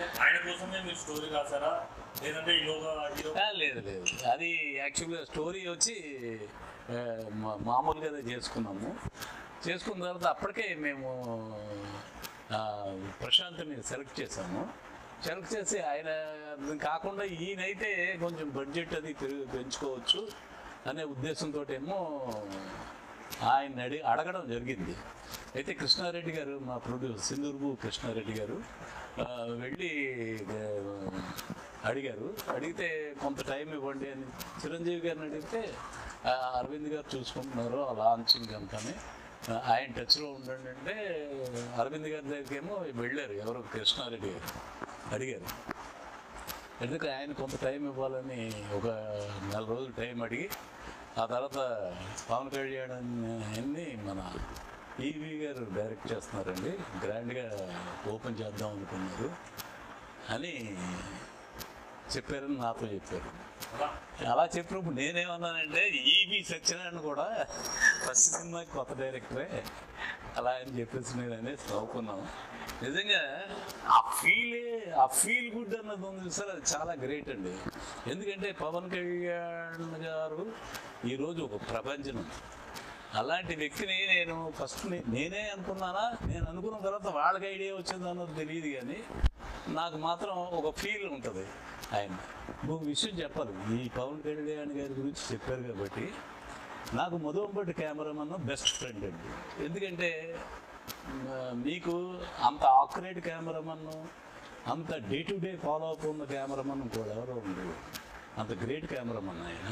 లేదు లేదు, అది యాక్చువల్గా స్టోరీ వచ్చి మామూలుగానే చేసుకున్నాము. చేసుకున్న తర్వాత అప్పటికే మేము ప్రశాంత్ని సెలెక్ట్ చేసాము. సెలెక్ట్ చేసి ఆయన కాకుండా ఈయనైతే కొంచెం బడ్జెట్ అది పెంచుకోవచ్చు అనే ఉద్దేశంతో ఏమో ఆయన అడి అడగడం జరిగింది. అయితే కృష్ణారెడ్డి గారు, మా ప్రొడ్యూసర్ సింధూర్బు కృష్ణారెడ్డి గారు వెళ్ళి అడిగారు. అడిగితే కొంత టైం ఇవ్వండి అని చిరంజీవి గారిని అడిగితే అరవింద్ గారు చూసుకుంటున్నారు ఆ లాంచింగ్ అంతానే, ఆయన టచ్లో ఉండండి అంటే అరవింద్ గారి దగ్గరికి ఏమో వెళ్ళారు. ఎవరో కృష్ణారెడ్డి గారు అడిగారు. ఎందుకు ఆయన కొంత టైం ఇవ్వాలని ఒక నెల రోజులు టైం అడిగి ఆ తర్వాత పవన్ కళ్యాణ్ అన్ని మన ఈవీ గారు డైరెక్ట్ చేస్తున్నారండి, గ్రాండ్గా ఓపెన్ చేద్దాం అనుకున్నారు అని చెప్పారని నాతో చెప్పారు. అలా చెప్పినప్పుడు నేనేమన్నానంటే ఈవీ సత్యనారాయణ కూడా ఫస్ట్ సినిమాకి కొత్త డైరెక్టరే అలా అని చెప్పేసి నేను అనేది చదువుకున్నాను. నిజంగా ఆ ఫీలే ఆ ఫీల్ గుడ్ అన్నది ఉంది సార్, అది చాలా గ్రేట్ అండి. ఎందుకంటే పవన్ కళ్యాణ్ గారు ఈరోజు ఒక ప్రపంచం. అలాంటి వ్యక్తిని నేను ఫస్ట్ నేనే అనుకున్నానా, నేను అనుకున్న తర్వాత వాళ్ళకి ఐడియా వచ్చింది అన్నది తెలియదు, కానీ నాకు మాత్రం ఒక ఫీల్ ఉంటుంది. ఆయన ఇంకొక విషయం చెప్పాలి, ఈ పవన్ కళ్యాణ్ గారి గురించి చెప్పారు కాబట్టి నాకు మొదటి కెమెరామన్ బెస్ట్ ఫ్రెండ్ అండి. ఎందుకంటే మీకు అంత ఆక్యురేట్ కెమెరామన్, అంత day to day follow up ఉన్న కెమెరామన్ కూడా ఎవరో ఉంది, అంత గ్రేట్ కెమెరామన్ ఆయన.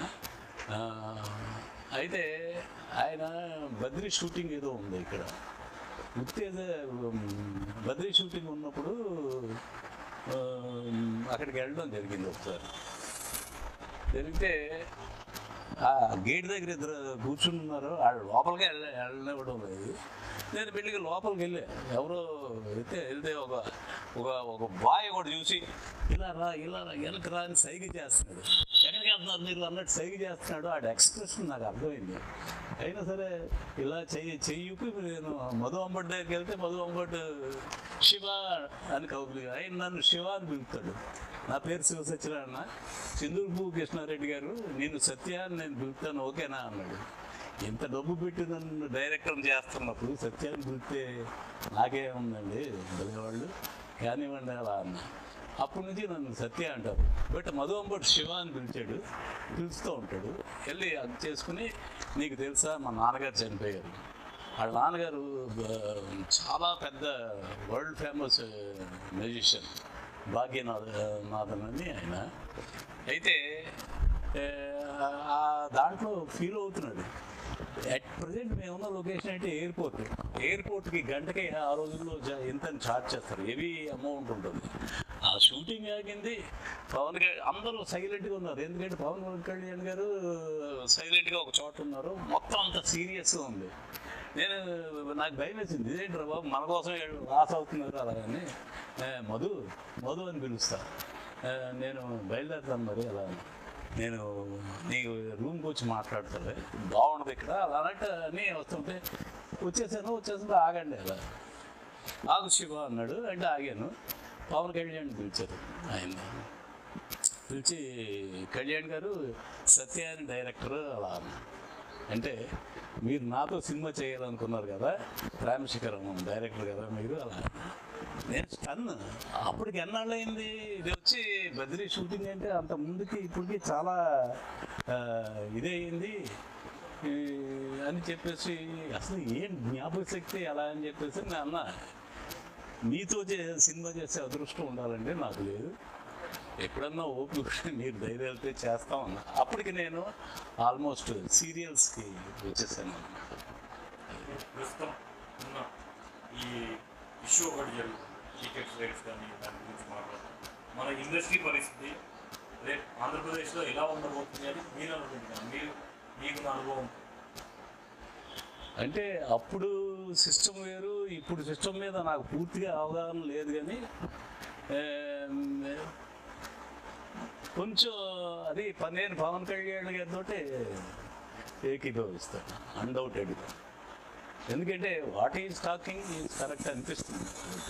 అయితే ఆయన బద్రీ షూటింగ్ ఏదో ఉంది ఇక్కడ, ఉత్తేజ బద్రీ షూటింగ్ ఉన్నప్పుడు అక్కడికి వెళ్ళడం జరిగింది ఒకసారి. జరిగితే ఆ గేట్ దగ్గర ఇద్దరు కూర్చుని ఉన్నారు, వాళ్ళు లోపలికి వెళ్ళ వెళ్ళనివ్వడం లేదు. నేను పెళ్ళికి లోపలికి వెళ్ళా, ఎవరో అయితే వెళ్తే ఒక ఒక ఒక బాయ్ ఒకటి చూసి ఇలా రా ఇలా రా వెనక రా అని సైగ చేస్తున్నాడు. ఎక్కడికి వెళ్తున్నారు మీరు అన్నట్టు సైగ చేస్తున్నాడు. ఆ ఎక్స్ప్రెషన్ నాకు అర్థమైంది. అయినా సరే ఇలా చెయ్యి చెయ్యికి నేను మధు అంబట్ దగ్గరికి వెళ్తే మధు అంబట్ శివ అని కౌగులు, ఆయన నన్ను శివ అని పిలుస్తాడు. నా పేరు శివ సత్యనారాయణ, చంద్రబాబు కృష్ణారెడ్డి గారు నేను సత్య అని నేను పిలుస్తాను ఓకేనా అన్నాడు. ఎంత డబ్బు పెట్టి నన్ను డైరెక్టర్ చేస్తున్నప్పుడు సత్యాన్ని పిలిస్తే నాకేముందండి వాళ్ళు కానివ్వండి అలా అన్న. అప్పటి నుంచి నన్ను సత్య అంటారు. బట్ మధు అంబట్ శివ అని పిలిచాడు, పిలుస్తూ ఉంటాడు. వెళ్ళి అది చేసుకుని నీకు తెలుసా మా నాన్నగారు చనిపోయారు. వాళ్ళ నాన్నగారు చాలా పెద్ద world famous musician Bhagyanatha Nathan అని ఆయన. అయితే దాంట్లో ఫీల్ అవుతున్నాడు. అట్ ప్రజెంట్ మేమున్న లొకేషన్ అంటే ఎయిర్పోర్ట్. ఎయిర్పోర్ట్కి గంటకి ఆ రోజుల్లో ఎంత ఛార్జ్ చేస్తారు, హెవీ అమౌంట్ ఉంటుంది. ఆ షూటింగ్ ఆగింది, పవన్ కళ్యాణ్ అందరూ సైలెంట్గా ఉన్నారు. ఎందుకంటే పవన్ కళ్యాణ్ గారు సైలెంట్గా ఒక చోట ఉన్నారు, మొత్తం అంత సీరియస్గా ఉంది. నేను నాకు భయం వేసింది, ఇదేంటి రా బాబు మన కోసం లాస్ అవుతున్నారు అలాగని. మధు మధు అని పిలుస్తా, నేను బయలుదేరుతాను మరి అలా, నేను నీకు రూమ్కి వచ్చి మాట్లాడతాను బాగుండదు ఇక్కడ అలా అన్నట్టు అని వస్తుంటే వచ్చేసాను. వచ్చేస్తుంటే ఆగండి అలా, ఆగు శివ అన్నాడు. అంటే ఆగాను. పవన్ కళ్యాణ్ పిలిచారు. ఆయన పిలిచి కళ్యాణ్ గారు సత్య అని డైరెక్టర్ అలా అంటే మీరు నాతో సినిమా చేయాలనుకున్నారు కదా, రామశేఖరం డైరెక్టర్ కదా మీరు అలా. నేను స్టన్. అప్పటికి ఎన్నాళ్ళు అయింది ఇది వచ్చి బద్రీ షూటింగ్ అంటే, అంత ముందుకి ఇప్పటికి చాలా ఇదే అయింది అని చెప్పేసి అసలు ఏం జ్ఞాపక శక్తి అలా అని చెప్పేసి నేను అన్నా, మీతో సినిమా చేసే అదృష్టం ఉండాలంటే నాకు లేదు, ఎప్పుడన్నా ఓపిక మీరు ధైర్యం వెళ్తే చేస్తామన్నా. అప్పటికి నేను ఆల్మోస్ట్ సీరియల్స్కి వచ్చేసాను. ప్రస్తుతం ఉన్న ఈ ఇష్యూ ఒకటి జరుగుతుంది, టికెట్స్ రేట్స్ కానీ దాని గురించి మాట్లాడుతాం. మన ఇండస్ట్రీ పరిస్థితి రేపు ఆంధ్రప్రదేశ్లో ఎలా ఉండబోతుంది అని మీరు అనుకుంటున్నారు, మీరు మీకు అనుభవం అంటే అప్పుడు సిస్టమ్ వేరు, ఇప్పుడు సిస్టమ్ మీద నాకు పూర్తిగా అవగాహన లేదు. కానీ కొంచెం అది నేను పవన్ కళ్యాణ్ గారితో ఏకీభవిస్తాను అన్డౌటెడ్గా. ఎందుకంటే what is talking is correct అనిపిస్తుంది.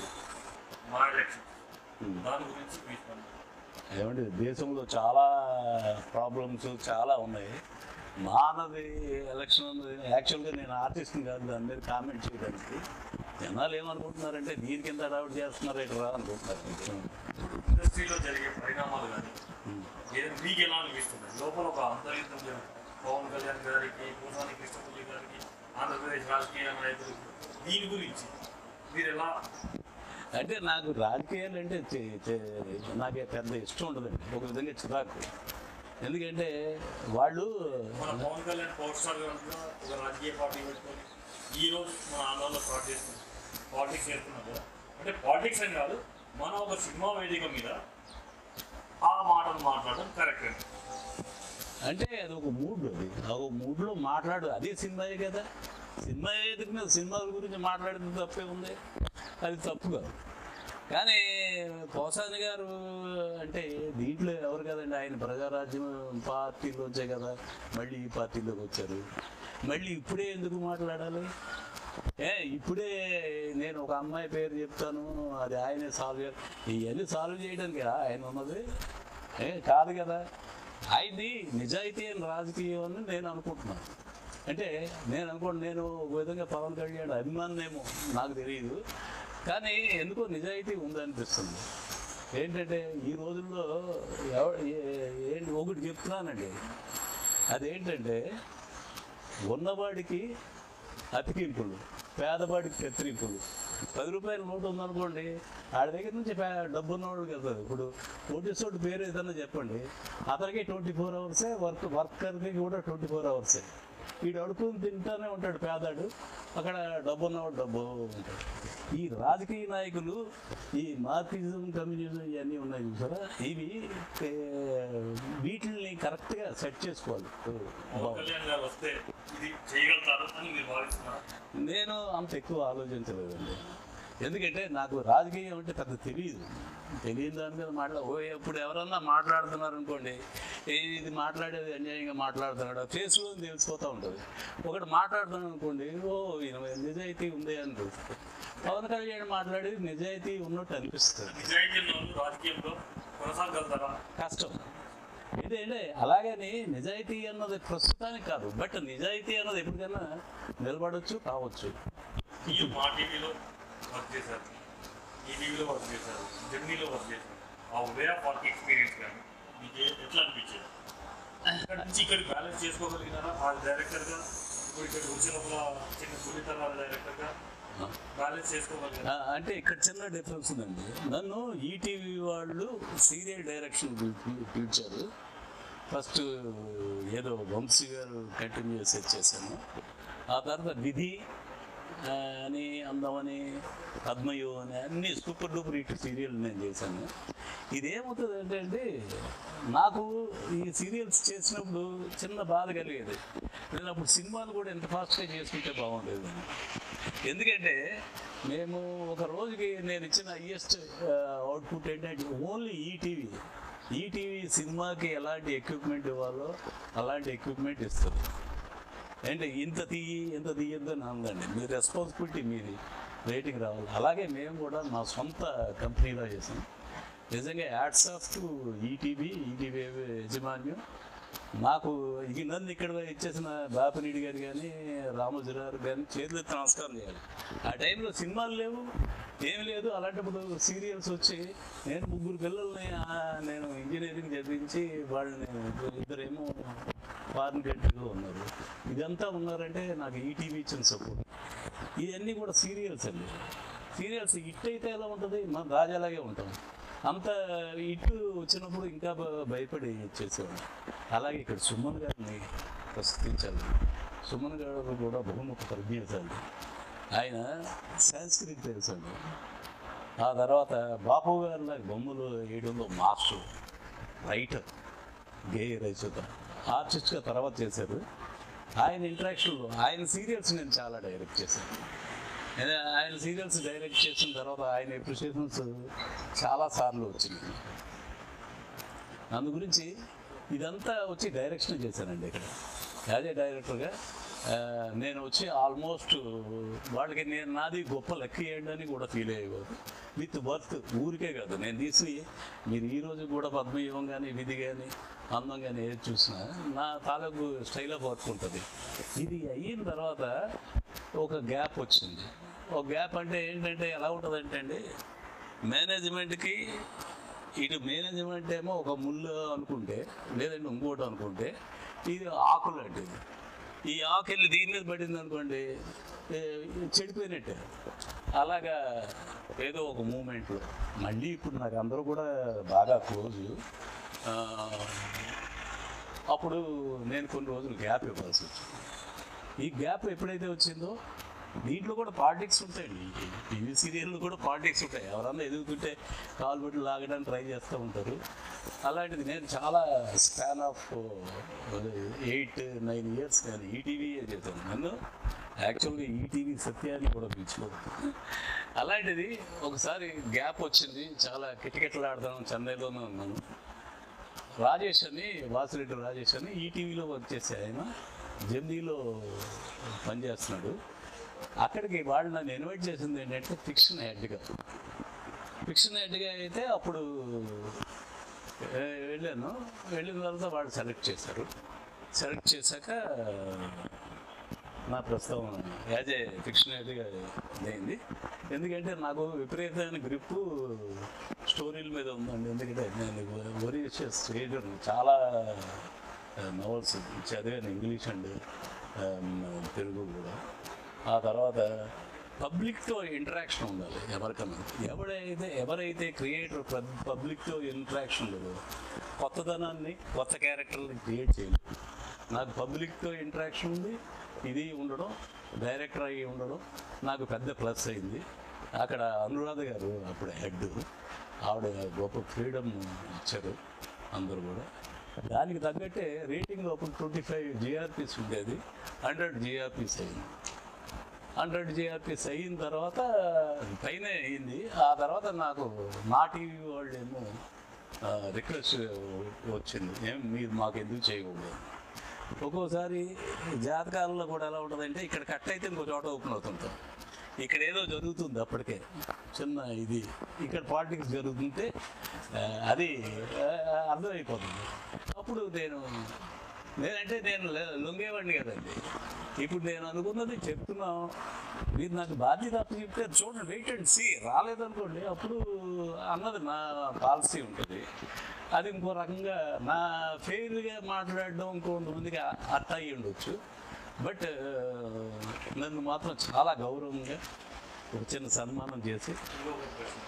ఏమంటే దేశంలో చాలా ప్రాబ్లమ్స్ చాలా ఉన్నాయి. మానది ఎలక్షన్ యాక్చువల్గా నేను ఆర్టిస్ట్ని కాదు దాని మీద కామెంట్ చేయడానికి. జనాలు ఏమనుకుంటున్నారంటే దీని కింద అడాప్ట్ చేస్తున్నారు ఎట్లా అనుకుంటున్నారు. ఇండస్ట్రీలో జరిగే పరిణామాలు కానీ మీకు ఎలా అనిపిస్తుంది? లోపల ఒక అంతర్యుద్ధం జరుగుతుంది. పవన్ కళ్యాణ్ గారికి, పూసాని కృష్ణమూర్తి గారికి, ఆంధ్రప్రదేశ్ రాజకీయ నాయకులకి, దీని గురించి మీరు ఎలా? అంటే నాకు రాజకీయాలు అంటే నాకే పెద్ద ఇష్టం ఉండదండి, ఒక విధంగా చిరాకు. ఎందుకంటే వాళ్ళు మన పవన్ కళ్యాణ్ పవర్ స్టార్ గారు ఒక రాజకీయ పార్టీ పెట్టుకొని ఈరోజు మన ఆంధ్రలో స్టార్ట్ చేస్తున్నాం, పాలిటిక్స్ చేస్తున్నాం కదా. అంటే పాలిటిక్స్ అని కాదు, మన ఒక సినిమా వేదిక మీద ఆ మాటలు మాట్లాడడం కరెక్ట్ అండి. అంటే అది ఒక మూడ్, అది ఒక మూడ్లో మాట్లాడు, అదే సినిమాయే కదా. సినిమా వేదిక మీద సినిమాల గురించి మాట్లాడితే తప్పే ఉంది, అది తప్పుగా. కానీ పోసాని గారు అంటే దీంట్లో ఎవరు కదండి, ఆయన ప్రజారాజ్యం పార్టీలో వచ్చాయి కదా, మళ్ళీ ఈ పార్టీలోకి వచ్చారు. మళ్ళీ ఇప్పుడే ఎందుకు మాట్లాడాలి? ఏ ఇప్పుడే నేను ఒక అమ్మాయి పేరు చెప్తాను, అది ఆయనే సాల్వ్ చేయాలి, ఇవన్నీ సాల్వ్ చేయడానికి ఆయన ఉన్నది ఏ కాదు కదా. ఆయన్ని నిజాయితీ అని రాజకీయం అని నేను అనుకుంటున్నాను. అంటే నేను అనుకోండి, నేను ఒక విధంగా పవన్ కళ్యాణ్ అభిమానేమో నాకు తెలియదు, కానీ ఎందుకో నిజాయితీ ఉందనిపిస్తుంది. ఏంటంటే ఈ రోజుల్లో ఎవ ఏంటి ఒకటి చెప్తున్నానండి, అదేంటంటే ఉన్నవాడికి అతికింపులు, పేదవాడికి కత్తిరింపులు. పది రూపాయల నోటు ఉందనుకోండి, ఆడి దగ్గర నుంచి పే డబ్బు ఉన్నవాడికి వెళ్తుంది. ఇప్పుడు కోటీశ్వరుడు పేరు ఏదన్నా చెప్పండి, అతనికి ట్వంటీ ఫోర్ అవర్సే వర్క్, వర్కర్కి కూడా ట్వంటీ ఫోర్ అవర్సే. వీడు అడుకుని తింటానే ఉంటాడు పేదాడు, అక్కడ డబ్బు ఉన్నవాడు డబ్బు ఉంటాడు. ఈ రాజకీయ నాయకులు ఈ మార్క్సిజం, కమ్యూనిజం ఇవన్నీ ఉన్నాయి చూసారా, ఇవి వీటిని కరెక్ట్గా సెట్ చేసుకోవాలి. నేను అంత ఎక్కువ ఆలోచించలేదండి, ఎందుకంటే నాకు రాజకీయం అంటే పెద్ద తెలియదు. తెలియని దాని మీద మాట్లా ఓ ఇప్పుడు ఎవరన్నా మాట్లాడుతున్నారు అనుకోండి, ఇది మాట్లాడేది అన్యాయంగా మాట్లాడుతున్నాడు ఫేస్లో తెలిసిపోతూ ఉంటుంది. ఒకటి మాట్లాడుతున్నాను అనుకోండి, ఓ ఈయన నిజాయితీ ఉంది అని తెలుస్తుంది. పవన్ కళ్యాణ్ మాట్లాడేది నిజాయితీ ఉన్నట్టు అనిపిస్తుంది. కష్టం ఇదేంటే. అలాగని నిజాయితీ అన్నది ప్రస్తుతానికి కాదు, బట్ నిజాయితీ అన్నది ఎప్పటికైనా నిలబడవచ్చు, కావచ్చు. వర్క్ చేశారు, ఈటీవీలో వర్క్ చేశారు, జర్నీలో వర్క్ చేశారు. ఆ వే ఆఫ్ వర్క్ ఎక్స్పీరియన్స్ కానీ మీకు ఎట్లా అనిపించేది? ఇక్కడ నుంచి ఇక్కడ బ్యాలెన్స్ చేసుకోగలిగినారా ఆ డైరెక్టర్గా? ఇప్పుడు ఇక్కడ వచ్చినప్పుడు చిన్న సునీతల డైరెక్టర్గా బ్యాలెన్స్ చేసుకోగలిగిన అంటే ఇక్కడ చిన్న డిఫరెన్స్ ఉందండి. నన్ను ఈటీవీ వాళ్ళు సీరియల్ డైరెక్షన్ పిలిచారు. ఫస్ట్ ఏదో వంశీ గారు కంటిన్యూ చేసి చేశాను. ఆ తర్వాత విధి అని, అందమని, పద్మయో అని అన్ని సూపర్ డూపర్ హిట్ సీరియల్ నేను చేశాను. ఇదేమవుతుంది అంటే నాకు ఈ సీరియల్స్ చేసినప్పుడు చిన్న బాధ కలిగేది, నేను అప్పుడు సినిమాలు కూడా ఎంత ఫాస్ట్గా చేసుకుంటే బాగుండేది. ఎందుకంటే మేము ఒక రోజుకి నేను ఇచ్చిన హైయెస్ట్ అవుట్పుట్ ఏంటంటే ఓన్లీ ఈటీవీ ఈటీవీ సినిమాకి ఎలాంటి ఎక్విప్మెంట్ ఇవ్వాలో అలాంటి ఎక్విప్మెంట్ ఇస్తుంది. అంటే ఇంత తీయి ఎంత తీయద్దు అని అందండి, మీ రెస్పాన్సిబిలిటీ మీది, రేటింగ్ రావాలి. అలాగే మేము కూడా మా సొంత కంపెనీలో చేసాం. నిజంగా ads of to ETV ETV యజమాన్యం. నాకు ఈ నన్ను ఇక్కడ ఇచ్చేసిన బాపిరెడ్డి గారు కానీ, రామోజీరావు కానీ చేతులు నమస్కారం చేయాలి. ఆ టైంలో సినిమాలు లేవు, ఏమి లేదు. అలాంటప్పుడు సీరియల్స్ వచ్చి నేను ముగ్గురు పిల్లల్ని నేను ఇంజనీరింగ్ చదివించి వాళ్ళని ఇద్దరేమో ఫారిన్ కంట్రీలో ఉన్నారు. ఇదంతా ఉన్నారంటే నాకు ఈటీవీ ఇచ్చిన సపోర్ట్. ఇవన్నీ కూడా సీరియల్స్ అండి. సీరియల్స్ హిట్ అయితే ఎలా ఉంటుంది, మనం రాజాలాగే ఉంటాం. అంత ఇటు వచ్చినప్పుడు ఇంకా భయపడి చేసేవాడు. అలాగే ఇక్కడ సుమన్ గారిని ప్రస్తుతించాలి. సుమన్ గారు కూడా బహుముఖ ప్రజ్ఞాశాలి. ఆయన సంస్కృతి తెలుసండి. ఆ తర్వాత బాపు గారు నాకు బొమ్మలు వేయడంలో మాస్టర్, రైటర్, గేయ రచయిత, ఆర్టిస్ట్గా తర్వాత చేశారు. ఆయన ఇంట్రాక్షన్లో ఆయన సీరియల్స్ నేను చాలా డైరెక్ట్ చేశాను. ఆయన సీరియల్స్ డైరెక్ట్ చేసిన తర్వాత ఆయన అప్రిషియేషన్స్ చాలాసార్లు వచ్చినాయి. అందు గురించి ఇదంతా వచ్చి డైరెక్షన్ చేశానండి. ఇక్కడ యాజ్ ఏ డైరెక్టర్గా నేను వచ్చి ఆల్మోస్ట్ వాళ్ళకి నేను నాది గొప్ప లెక్క వేయండి అని కూడా ఫీల్ అయ్యేవారు. విత్ వర్త్ ఊరికే కాదు, నేను తీసి మీరు ఈరోజు కూడా పద్మవ్యూహం కానీ, విధి కానీ, అందం కానీ ఏది చూసినా నా తాలూకు స్టైల్ ఆఫ్ వర్క్ ఉంటుంది. ఇది అయిన తర్వాత ఒక గ్యాప్ వచ్చింది. ఒక గ్యాప్ అంటే ఏంటంటే ఎలా ఉంటుందంటే అండి, మేనేజ్మెంట్కి ఇటు మేనేజ్మెంట్ ఏమో ఒక ముళ్ళు అనుకుంటే, లేదంటే ఇంకోటి అనుకుంటే, ఇది ఆకు లాంటిది. ఈ ఆకు వెళ్ళి దీని మీద పడింది అనుకోండి, చెడిపోయినట్టే. అలాగా ఏదో ఒక మూమెంట్లో మళ్ళీ ఇప్పుడు నాకు అందరూ కూడా బాగా క్లోజు. అప్పుడు నేను కొన్ని రోజులు గ్యాప్ ఇవ్వాల్సి వచ్చింది. ఈ గ్యాప్ ఎప్పుడైతే వచ్చిందో దీంట్లో కూడా పాలిటిక్స్ ఉంటాయండి. టీవీ సీరియల్లో కూడా పాలిటిక్స్ ఉంటాయి. ఎవరన్నా ఎదుగుతుంటే కాలు బట్టి లాగడానికి ట్రై చేస్తూ ఉంటారు. అలాంటిది నేను చాలా span of eight nine years నేను ఈటీవీ చేశాను. నన్ను యాక్చువల్గా ఈటీవీ సత్యాన్ని కూడా పిలుచుకోవచ్చు. అలాంటిది ఒకసారి గ్యాప్ వచ్చింది. చాలా కిటకిటలాడుతాను. చెన్నైలోనే ఉన్నాను. రాజేష్ అని, వాసిరెడ్డి రాజేష్ అని ఈటీవీలో వర్క్ చేసే ఆయన జర్నీలో పనిచేస్తున్నాడు. అక్కడికి వాళ్ళు నన్ను ఇన్వైట్ చేసింది ఏంటంటే ఫిక్షన్ హెడ్గా. ఫిక్షన్ హెడ్గా అయితే అప్పుడు వెళ్ళాను. వెళ్ళిన తర్వాత వాళ్ళు సెలెక్ట్ చేశారు. సెలెక్ట్ చేశాక నా ప్రస్తుతం యాజ్ ఏ ఫిక్షన్ హెడ్గా అయింది. ఎందుకంటే నాకు విపరీతమైన గ్రిప్పు స్టోరీల మీద ఉందండి. ఎందుకంటే నేను ఒరిషియస్ రీడర్, చాలా నవల్స్ చదివాను, ఇంగ్లీష్ అండ్ తెలుగు కూడా. ఆ తర్వాత పబ్లిక్తో ఇంటరాక్షన్ ఉండాలి ఎవరికన్నా. ఎవడైతే ఎవరైతే క్రియేటర్ పబ్లిక్తో ఇంటరాక్షన్ లేదో కొత్తదనాన్ని కొత్త క్యారెక్టర్ని క్రియేట్ చేయలేదు. నాకు పబ్లిక్తో ఇంటరాక్షన్ ఉంది, ఇది ఉండడం, డైరెక్టర్ అయ్యి ఉండడం నాకు పెద్ద ప్లస్ అయింది. అక్కడ అనురాధ గారు అప్పుడు హెడ్, ఆవిడ గొప్ప ఫ్రీడమ్ ఇచ్చారు అందరూ కూడా. దానికి తగ్గట్టే రేటింగ్ అప్పుడు ట్వంటీ ఫైవ్ జిఆర్పీస్ ఉండేది, హండ్రెడ్ జిఆర్పీస్ అయింది. హండ్రెడ్ జిఆర్పీస్ అయిన తర్వాత పైన అయింది. ఆ తర్వాత నాకు మా టీవీ వాళ్ళు ఏమో రిక్వెస్ట్ వచ్చింది, ఏం మీరు మాకు ఎందుకు చేయకూడదు. ఒక్కోసారి జాతకాలలో కూడా ఎలా ఉంటుందంటే ఇక్కడ కట్ అయితే ఇంకో చోట ఓపెన్ అవుతుంటాం. ఇక్కడ ఏదో జరుగుతుంది అప్పటికే చిన్న ఇది, ఇక్కడ పాలిటిక్స్ జరుగుతుంటే అది అర్థమైపోతుంది. అప్పుడు నేను నేనంటే నేను లొంగేవాడిని కదండి. ఇప్పుడు నేను అనుకున్నది చెప్తున్నాం, మీరు నాకు బాధ్యత అప్పు చెప్తే చూడండి, వెయిట్ అండ్ సీ. రాలేదనుకోండి అప్పుడు అన్నది నా పాలసీ ఉంటుంది. అది ఇంకో రకంగా నా ఫెయిర్గా మాట్లాడడం ఇంకొంతమందికి అర్థ అయ్యి ఉండొచ్చు. బట్ నన్ను మాత్రం చాలా గౌరవంగా ఒక చిన్న సన్మానం చేసి ఇంకొక ప్రశ్న,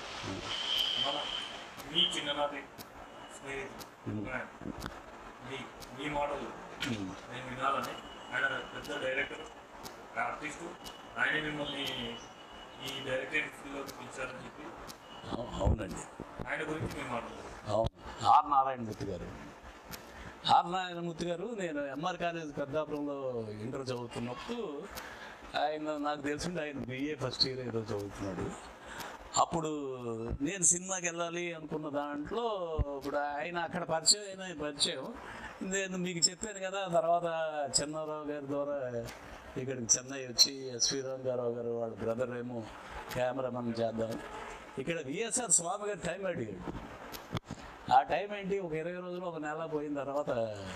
మన మీ చిన్ననాటి స్నేహితులు మీ మీ మాటలు నేను వినాలని, ఆయన పెద్ద డైరెక్టర్ ఆర్టిస్టు, ఆయన మిమ్మల్ని ఈ డైరెక్టర్ ఫీల్డ్లోకి పిలిచారని చెప్పి. అవునండి, ఆయన గురించి మీ మాటలు. అవును, ఆర్ నారాయణమూర్తి గారు. ఆర్ నారాయణమూర్తి గారు నేను ఎంఆర్ కాలేజ్ పెద్దాపురంలో ఇంటర్ చదువుతున్నప్పుడు ఆయన నాకు తెలిసింది, ఆయన బిఏ ఫస్ట్ ఇయర్ ఏదో చదువుతున్నాడు. అప్పుడు నేను సినిమాకి వెళ్ళాలి అనుకున్న దాంట్లో ఇప్పుడు ఆయన అక్కడ పరిచయం అయిన పరిచయం నేను మీకు చెప్పాను కదా. తర్వాత చెన్నారావు గారి ద్వారా ఇక్కడికి చెన్నై వచ్చి ఎస్వి రంగారావు గారు వాళ్ళ బ్రదర్ ఏమో కెమెరామన్ చేద్దాం. ఇక్కడ విఎస్ఆర్ స్వామి గారు టైం అడిగాడు. ఆ టైం ఏంటి, ఒక ఇరవై రోజులు ఒక నెల పోయిన తర్వాత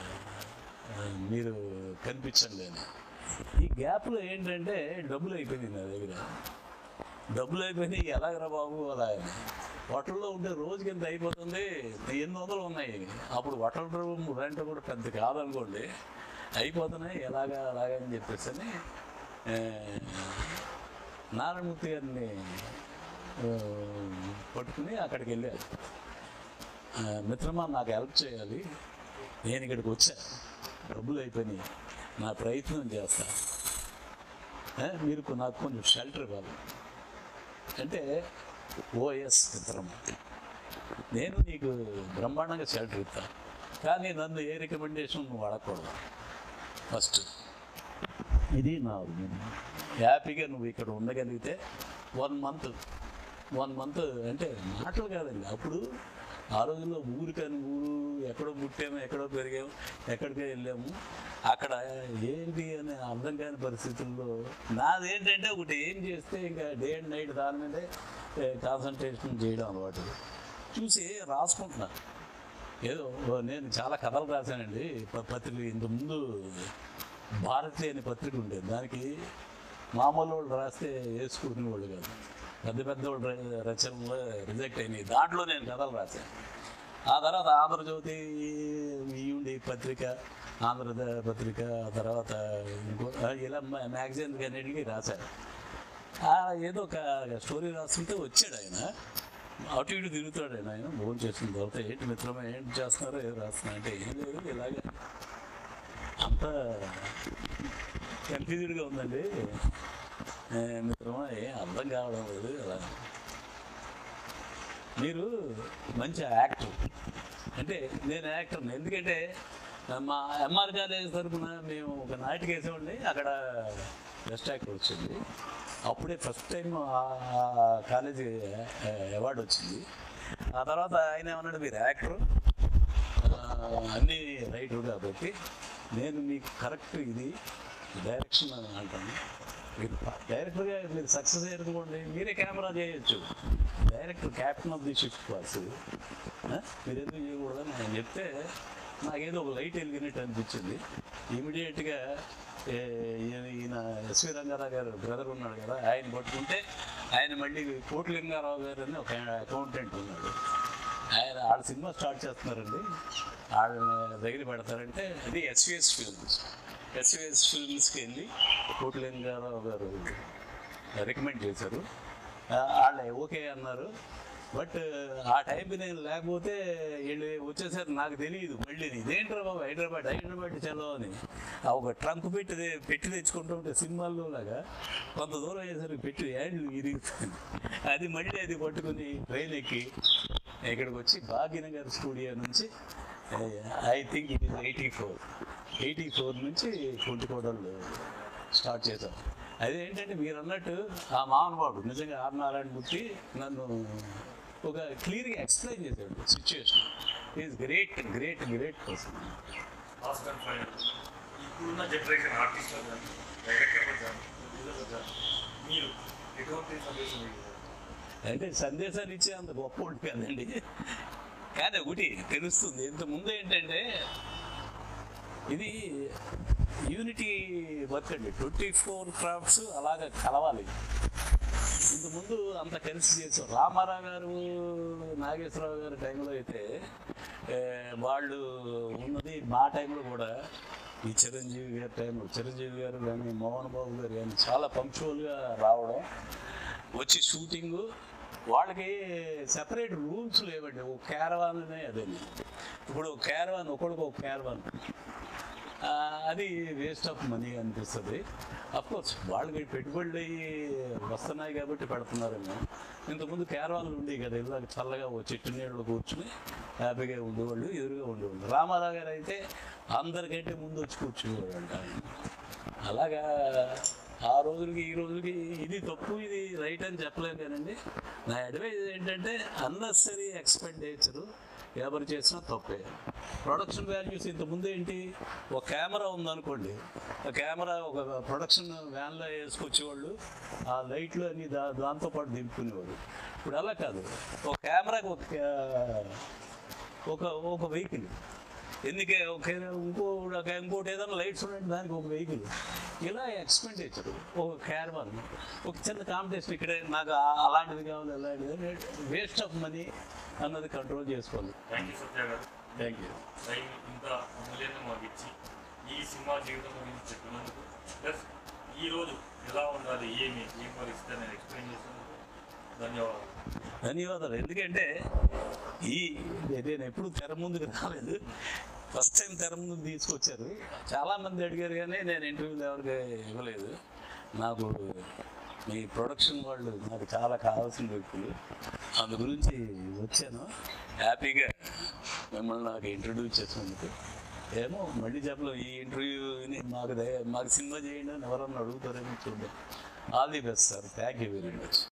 మీరు కనిపించండి అని. ఈ గ్యాప్లో ఏంటంటే డబ్బులు అయిపోయింది నా దగ్గర. డబ్బులు అయిపోయినాయి, ఎలాగరా బాబు అలా అని. హోటల్లో ఉంటే రోజుకి ఎంత అయిపోతుంది, ఎనిమిది వందలు ఉన్నాయి. అప్పుడు హోటల్ రూమ్ రెంట్ కూడా పెద్ద కాదనుకోండి, అయిపోతున్నాయి ఎలాగా అలాగా అని చెప్పేసి అని నారాయణమూర్తి గారిని పట్టుకుని అక్కడికి వెళ్ళారు. మిత్రమా నాకు హెల్ప్ చేయాలి, నేను ఇక్కడికి వచ్చా, డబ్బులు అయిపోయినాయి, నా ప్రయత్నం చేస్తా, మీరు నాకు కొంచెం షెల్టర్ ఇవ్వాలి అంటే, ఓఎస్ మిత్రమా నేను నీకు బ్రహ్మాండంగా షెల్టర్ ఇస్తా, కానీ నన్ను ఏ రికమెండేషన్ నువ్వు అడగకూడదు ఫస్ట్. ఇది నా హ్యాపీగా నువ్వు ఇక్కడ ఉండగలిగితే వన్ మంత్ వన్ మంత్ అంటే మాటలు కాదండి. అప్పుడు ఆ రోజుల్లో ఊరు కానీ ఊరు ఎక్కడో పుట్టాము, ఎక్కడో పెరిగాము, ఎక్కడికో వెళ్ళాము. అక్కడ ఏంటి అని అర్థం కాని పరిస్థితుల్లో నాదేంటంటే ఒకటి ఏం చేస్తే ఇంకా డే అండ్ నైట్ దాని మీదే కాన్సన్ట్రేషన్ చేయడం అలవాటు. చూసి రాసుకుంటున్నా. ఏదో నేను చాలా కథలు రాశానండి పత్రిక. ఇంతకుముందు భారతి అనే పత్రిక ఉండేది, దానికి మామూలు వాళ్ళు రాస్తే వేసుకునే వాళ్ళు కాదు, పెద్ద పెద్ద వాళ్ళు రచనలు రిజెక్ట్ అయినాయి. దాంట్లో నేను కథలు రాశాను. ఆ తర్వాత ఆంధ్రజ్యోతి ఉండి పత్రిక, ఆంధ్ర పత్రిక, ఆ తర్వాత ఇంకో ఇలా మ్యాగజైన్ అన్నిటికీ రాశాను. ఏదో ఒక స్టోరీ రాస్తుంటే వచ్చాడు ఆయన, అటు ఇటు తిరుగుతాడు ఆయన. ఆయన ఫోన్ చేసిన తర్వాత ఏంటి మిత్రమా ఏంటి చేస్తున్నారో ఏదో రాస్తున్నా అంటే, ఏం లేదు ఇలాగే అంత కన్ఫ్యూజ్డ్గా ఉందండి మిత్రమా, ఏం అర్థం కావడం లేదు అలా. మీరు మంచి యాక్టర్ అంటే నేను యాక్టర్ని, ఎందుకంటే మా ఎంఆర్ కాలేజ్ తరఫున మేము ఒక నాటిక వేసామండి, అక్కడ బెస్ట్ యాక్టర్ వచ్చింది. అప్పుడే ఫస్ట్ టైం కాలేజీ అవార్డు వచ్చింది. ఆ తర్వాత ఆయన ఏమన్నాడు, మీరు యాక్టర్ అన్నీ రైటర్ కాబట్టి నేను మీకు కరెక్ట్ ఇది డైరెక్షన్ అని అంటాను. మీరు డైరెక్టర్గా మీరు సక్సెస్ అయ్యారనుకోండి, మీరే కెమెరా చేయొచ్చు. Director captain of the ship boss, మీరు ఎందుకు చేయకూడదని నేను చెప్తే నాకేదో ఒక లైట్ వెలిగినట్టు అనిపించింది. ఇమీడియట్గా ఈయన ఎస్వి రంగారావు గారు బ్రదర్ ఉన్నాడు కదా, ఆయన పట్టుకుంటే ఆయన మళ్ళీ కోటిలింగారావు గారు అని ఒక అకౌంటెంట్ ఉన్నాడు, ఆయన ఆడ సినిమా స్టార్ట్ చేస్తున్నారండి, ఆడ దగ్గర పెడతారంటే అది ఎస్విఎస్ ఫిల్మ్స్. ఎస్విఎస్ ఫిల్మ్స్కి వెళ్ళి కోటిలేని గారు గారు రికమెండ్ చేశారు. వాళ్ళు ఓకే అన్నారు. బట్ ఆ టైంకి నేను లేకపోతే వీళ్ళు వచ్చేసరికి నాకు తెలియదు. మళ్ళీ ఇదేంట్రా బాబు హైదరాబాద్ హైదరాబాద్ చలో అని ఒక ట్రంక్ పెట్టి పెట్టి తెచ్చుకుంటూ ఉంటే సినిమాల్లో లాగా కొంత దూరం అయ్యేసరికి పెట్టి హ్యాండ్లు విరిగిపోయింది. అది మళ్ళీ అది పట్టుకుని ట్రైన్ ఎక్కి ఇక్కడికి వచ్చి భాగ్యనగర్ స్టూడియో నుంచి I think it is eighty four eighty four నుంచి కుంటికోడళ్ళు స్టార్ట్ చేశాం. అదేంటంటే మీరు అన్నట్టు ఆ మానవాడు నిజంగా ఆర్ నారాయణమూర్తి నన్ను ఒక క్లియర్గా ఎక్స్ప్లెయిన్ చేశాడు situation. Is great great great person. Last and final ఇప్పుడున్న జనరేషన్ ఆర్టిస్టులు కానీ డైరెక్టర్లు కానీ ప్రొడ్యూసర్లు కానీ మీరు ఎటువంటి సందేశం అంటే సందేశాలు ఇచ్చే అంత గొప్ప ఉంటుంది కదండి. కానీ ఒకటి తెలుస్తుంది, ఇంతకుముందు ఏంటంటే ఇది యూనిటీ వర్క్ అండి. ట్వంటీ ఫోర్ క్రాఫ్ట్స్ అలాగ కలవాలి. ఇంతకుముందు అంత కలిసి చేసాం. రామారావు గారు నాగేశ్వరరావు గారి టైంలో అయితే వాళ్ళు ఉన్నది, మా టైంలో కూడా ఈ చిరంజీవి గారి టైంలో చిరంజీవి గారు కానీ మోహన్ బాబు గారు కానీ చాలా పంక్చువల్గా రావడం, వచ్చి షూటింగు. వాళ్ళకి సెపరేట్ రూల్స్ లేవండి. ఒక క్యారవాన్ అనే అదండి. ఇప్పుడు క్యారవాన్ ఒకడికి ఒక క్యారవాన్, అది వేస్ట్ ఆఫ్ మనీ అనిపిస్తుంది. అఫ్కోర్స్ వాళ్ళకి పెట్టుబడులు అయ్యి వస్తున్నాయి కాబట్టి పెడుతున్నారేమో. ఇంతకుముందు క్యారవాన్లు ఉండేవి కదా, ఇలా చల్లగా చెట్టు నీళ్ళు కూర్చుని హ్యాపీగా ఉండేవాళ్ళు, ఎదురుగా ఉండేవాళ్ళు. రామారావు గారు అయితే అందరికంటే ముందు వచ్చి కూర్చునేవాడు అంట. అలాగా ఆ రోజులకి ఈ రోజులకి ఇది తప్పు ఇది రైట్ అని చెప్పలేము కానండి. నా అడ్వైజ్ ఏంటంటే అన్నెసరీ ఎక్స్పెండిచరు ఎవరు చేసినా తప్పే. ప్రొడక్షన్ వాల్యూస్ ఇంతకుముందు ఏంటి, ఒక కెమెరా ఉందనుకోండి, ఆ కెమెరా ఒక ప్రొడక్షన్ వ్యాన్లో వేసుకొచ్చేవాళ్ళు, ఆ లైట్లు అన్ని దా దాంతోపాటు దింపుకునేవాడు. ఇప్పుడు అలా కాదు, ఒక కెమెరాకి ఒక ఒక ఒక వెహికల్, ఎందుకే ఒక ఇంకో ఇంకోటి ఏదైనా లైట్స్ ఉండండి దానికి ఒక వెహికల్, ఇలా ఎక్స్పెండిచర్. ఒక క్యారవాన్, ఒక చిన్న కాంపిటీషన్ ఇక్కడే నాకు అలాంటిది కావాలి అలాంటిది, వేస్ట్ ఆఫ్ మనీ అన్నది కంట్రోల్ చేసుకోవాలి. థ్యాంక్ యూ సత్య గారు. Thank you. ఇంత అమూల్యంగా మాకు ఇచ్చి ఈ సినిమా జీవితం గురించి చెప్పినందుకు, ప్లస్ ఈరోజు ఎలా ఉండాలి, ఏమి ఏం పరిస్థితి అనేది ఎక్స్ప్లెయిన్ చేసినందుకు ధన్యవాదాలు. ధన్యవాదాలు. ఎందుకంటే ఈ నేను ఎప్పుడు తెర ముందుకు రాలేదు, ఫస్ట్ టైం తెర ముందుకు తీసుకొచ్చారు. చాలామంది అడిగారు కానీ నేను ఇంటర్వ్యూలు ఎవరికి ఇవ్వలేదు. నాకు మీ ప్రొడక్షన్ వాళ్ళు నాకు చాలా కావాల్సిన వ్యక్తులు, అందు గురించి వచ్చాను. హ్యాపీగా మిమ్మల్ని నాకు ఇంట్రడ్యూస్ చేసినందుకు. ఏమో మళ్ళీ చెప్పలేము, ఈ ఇంటర్వ్యూని మాకు మాకు సినిమా చేయండి అని ఎవరన్నా అడుగుతారేమో చూద్దాం. All the best sir. Thank you very much.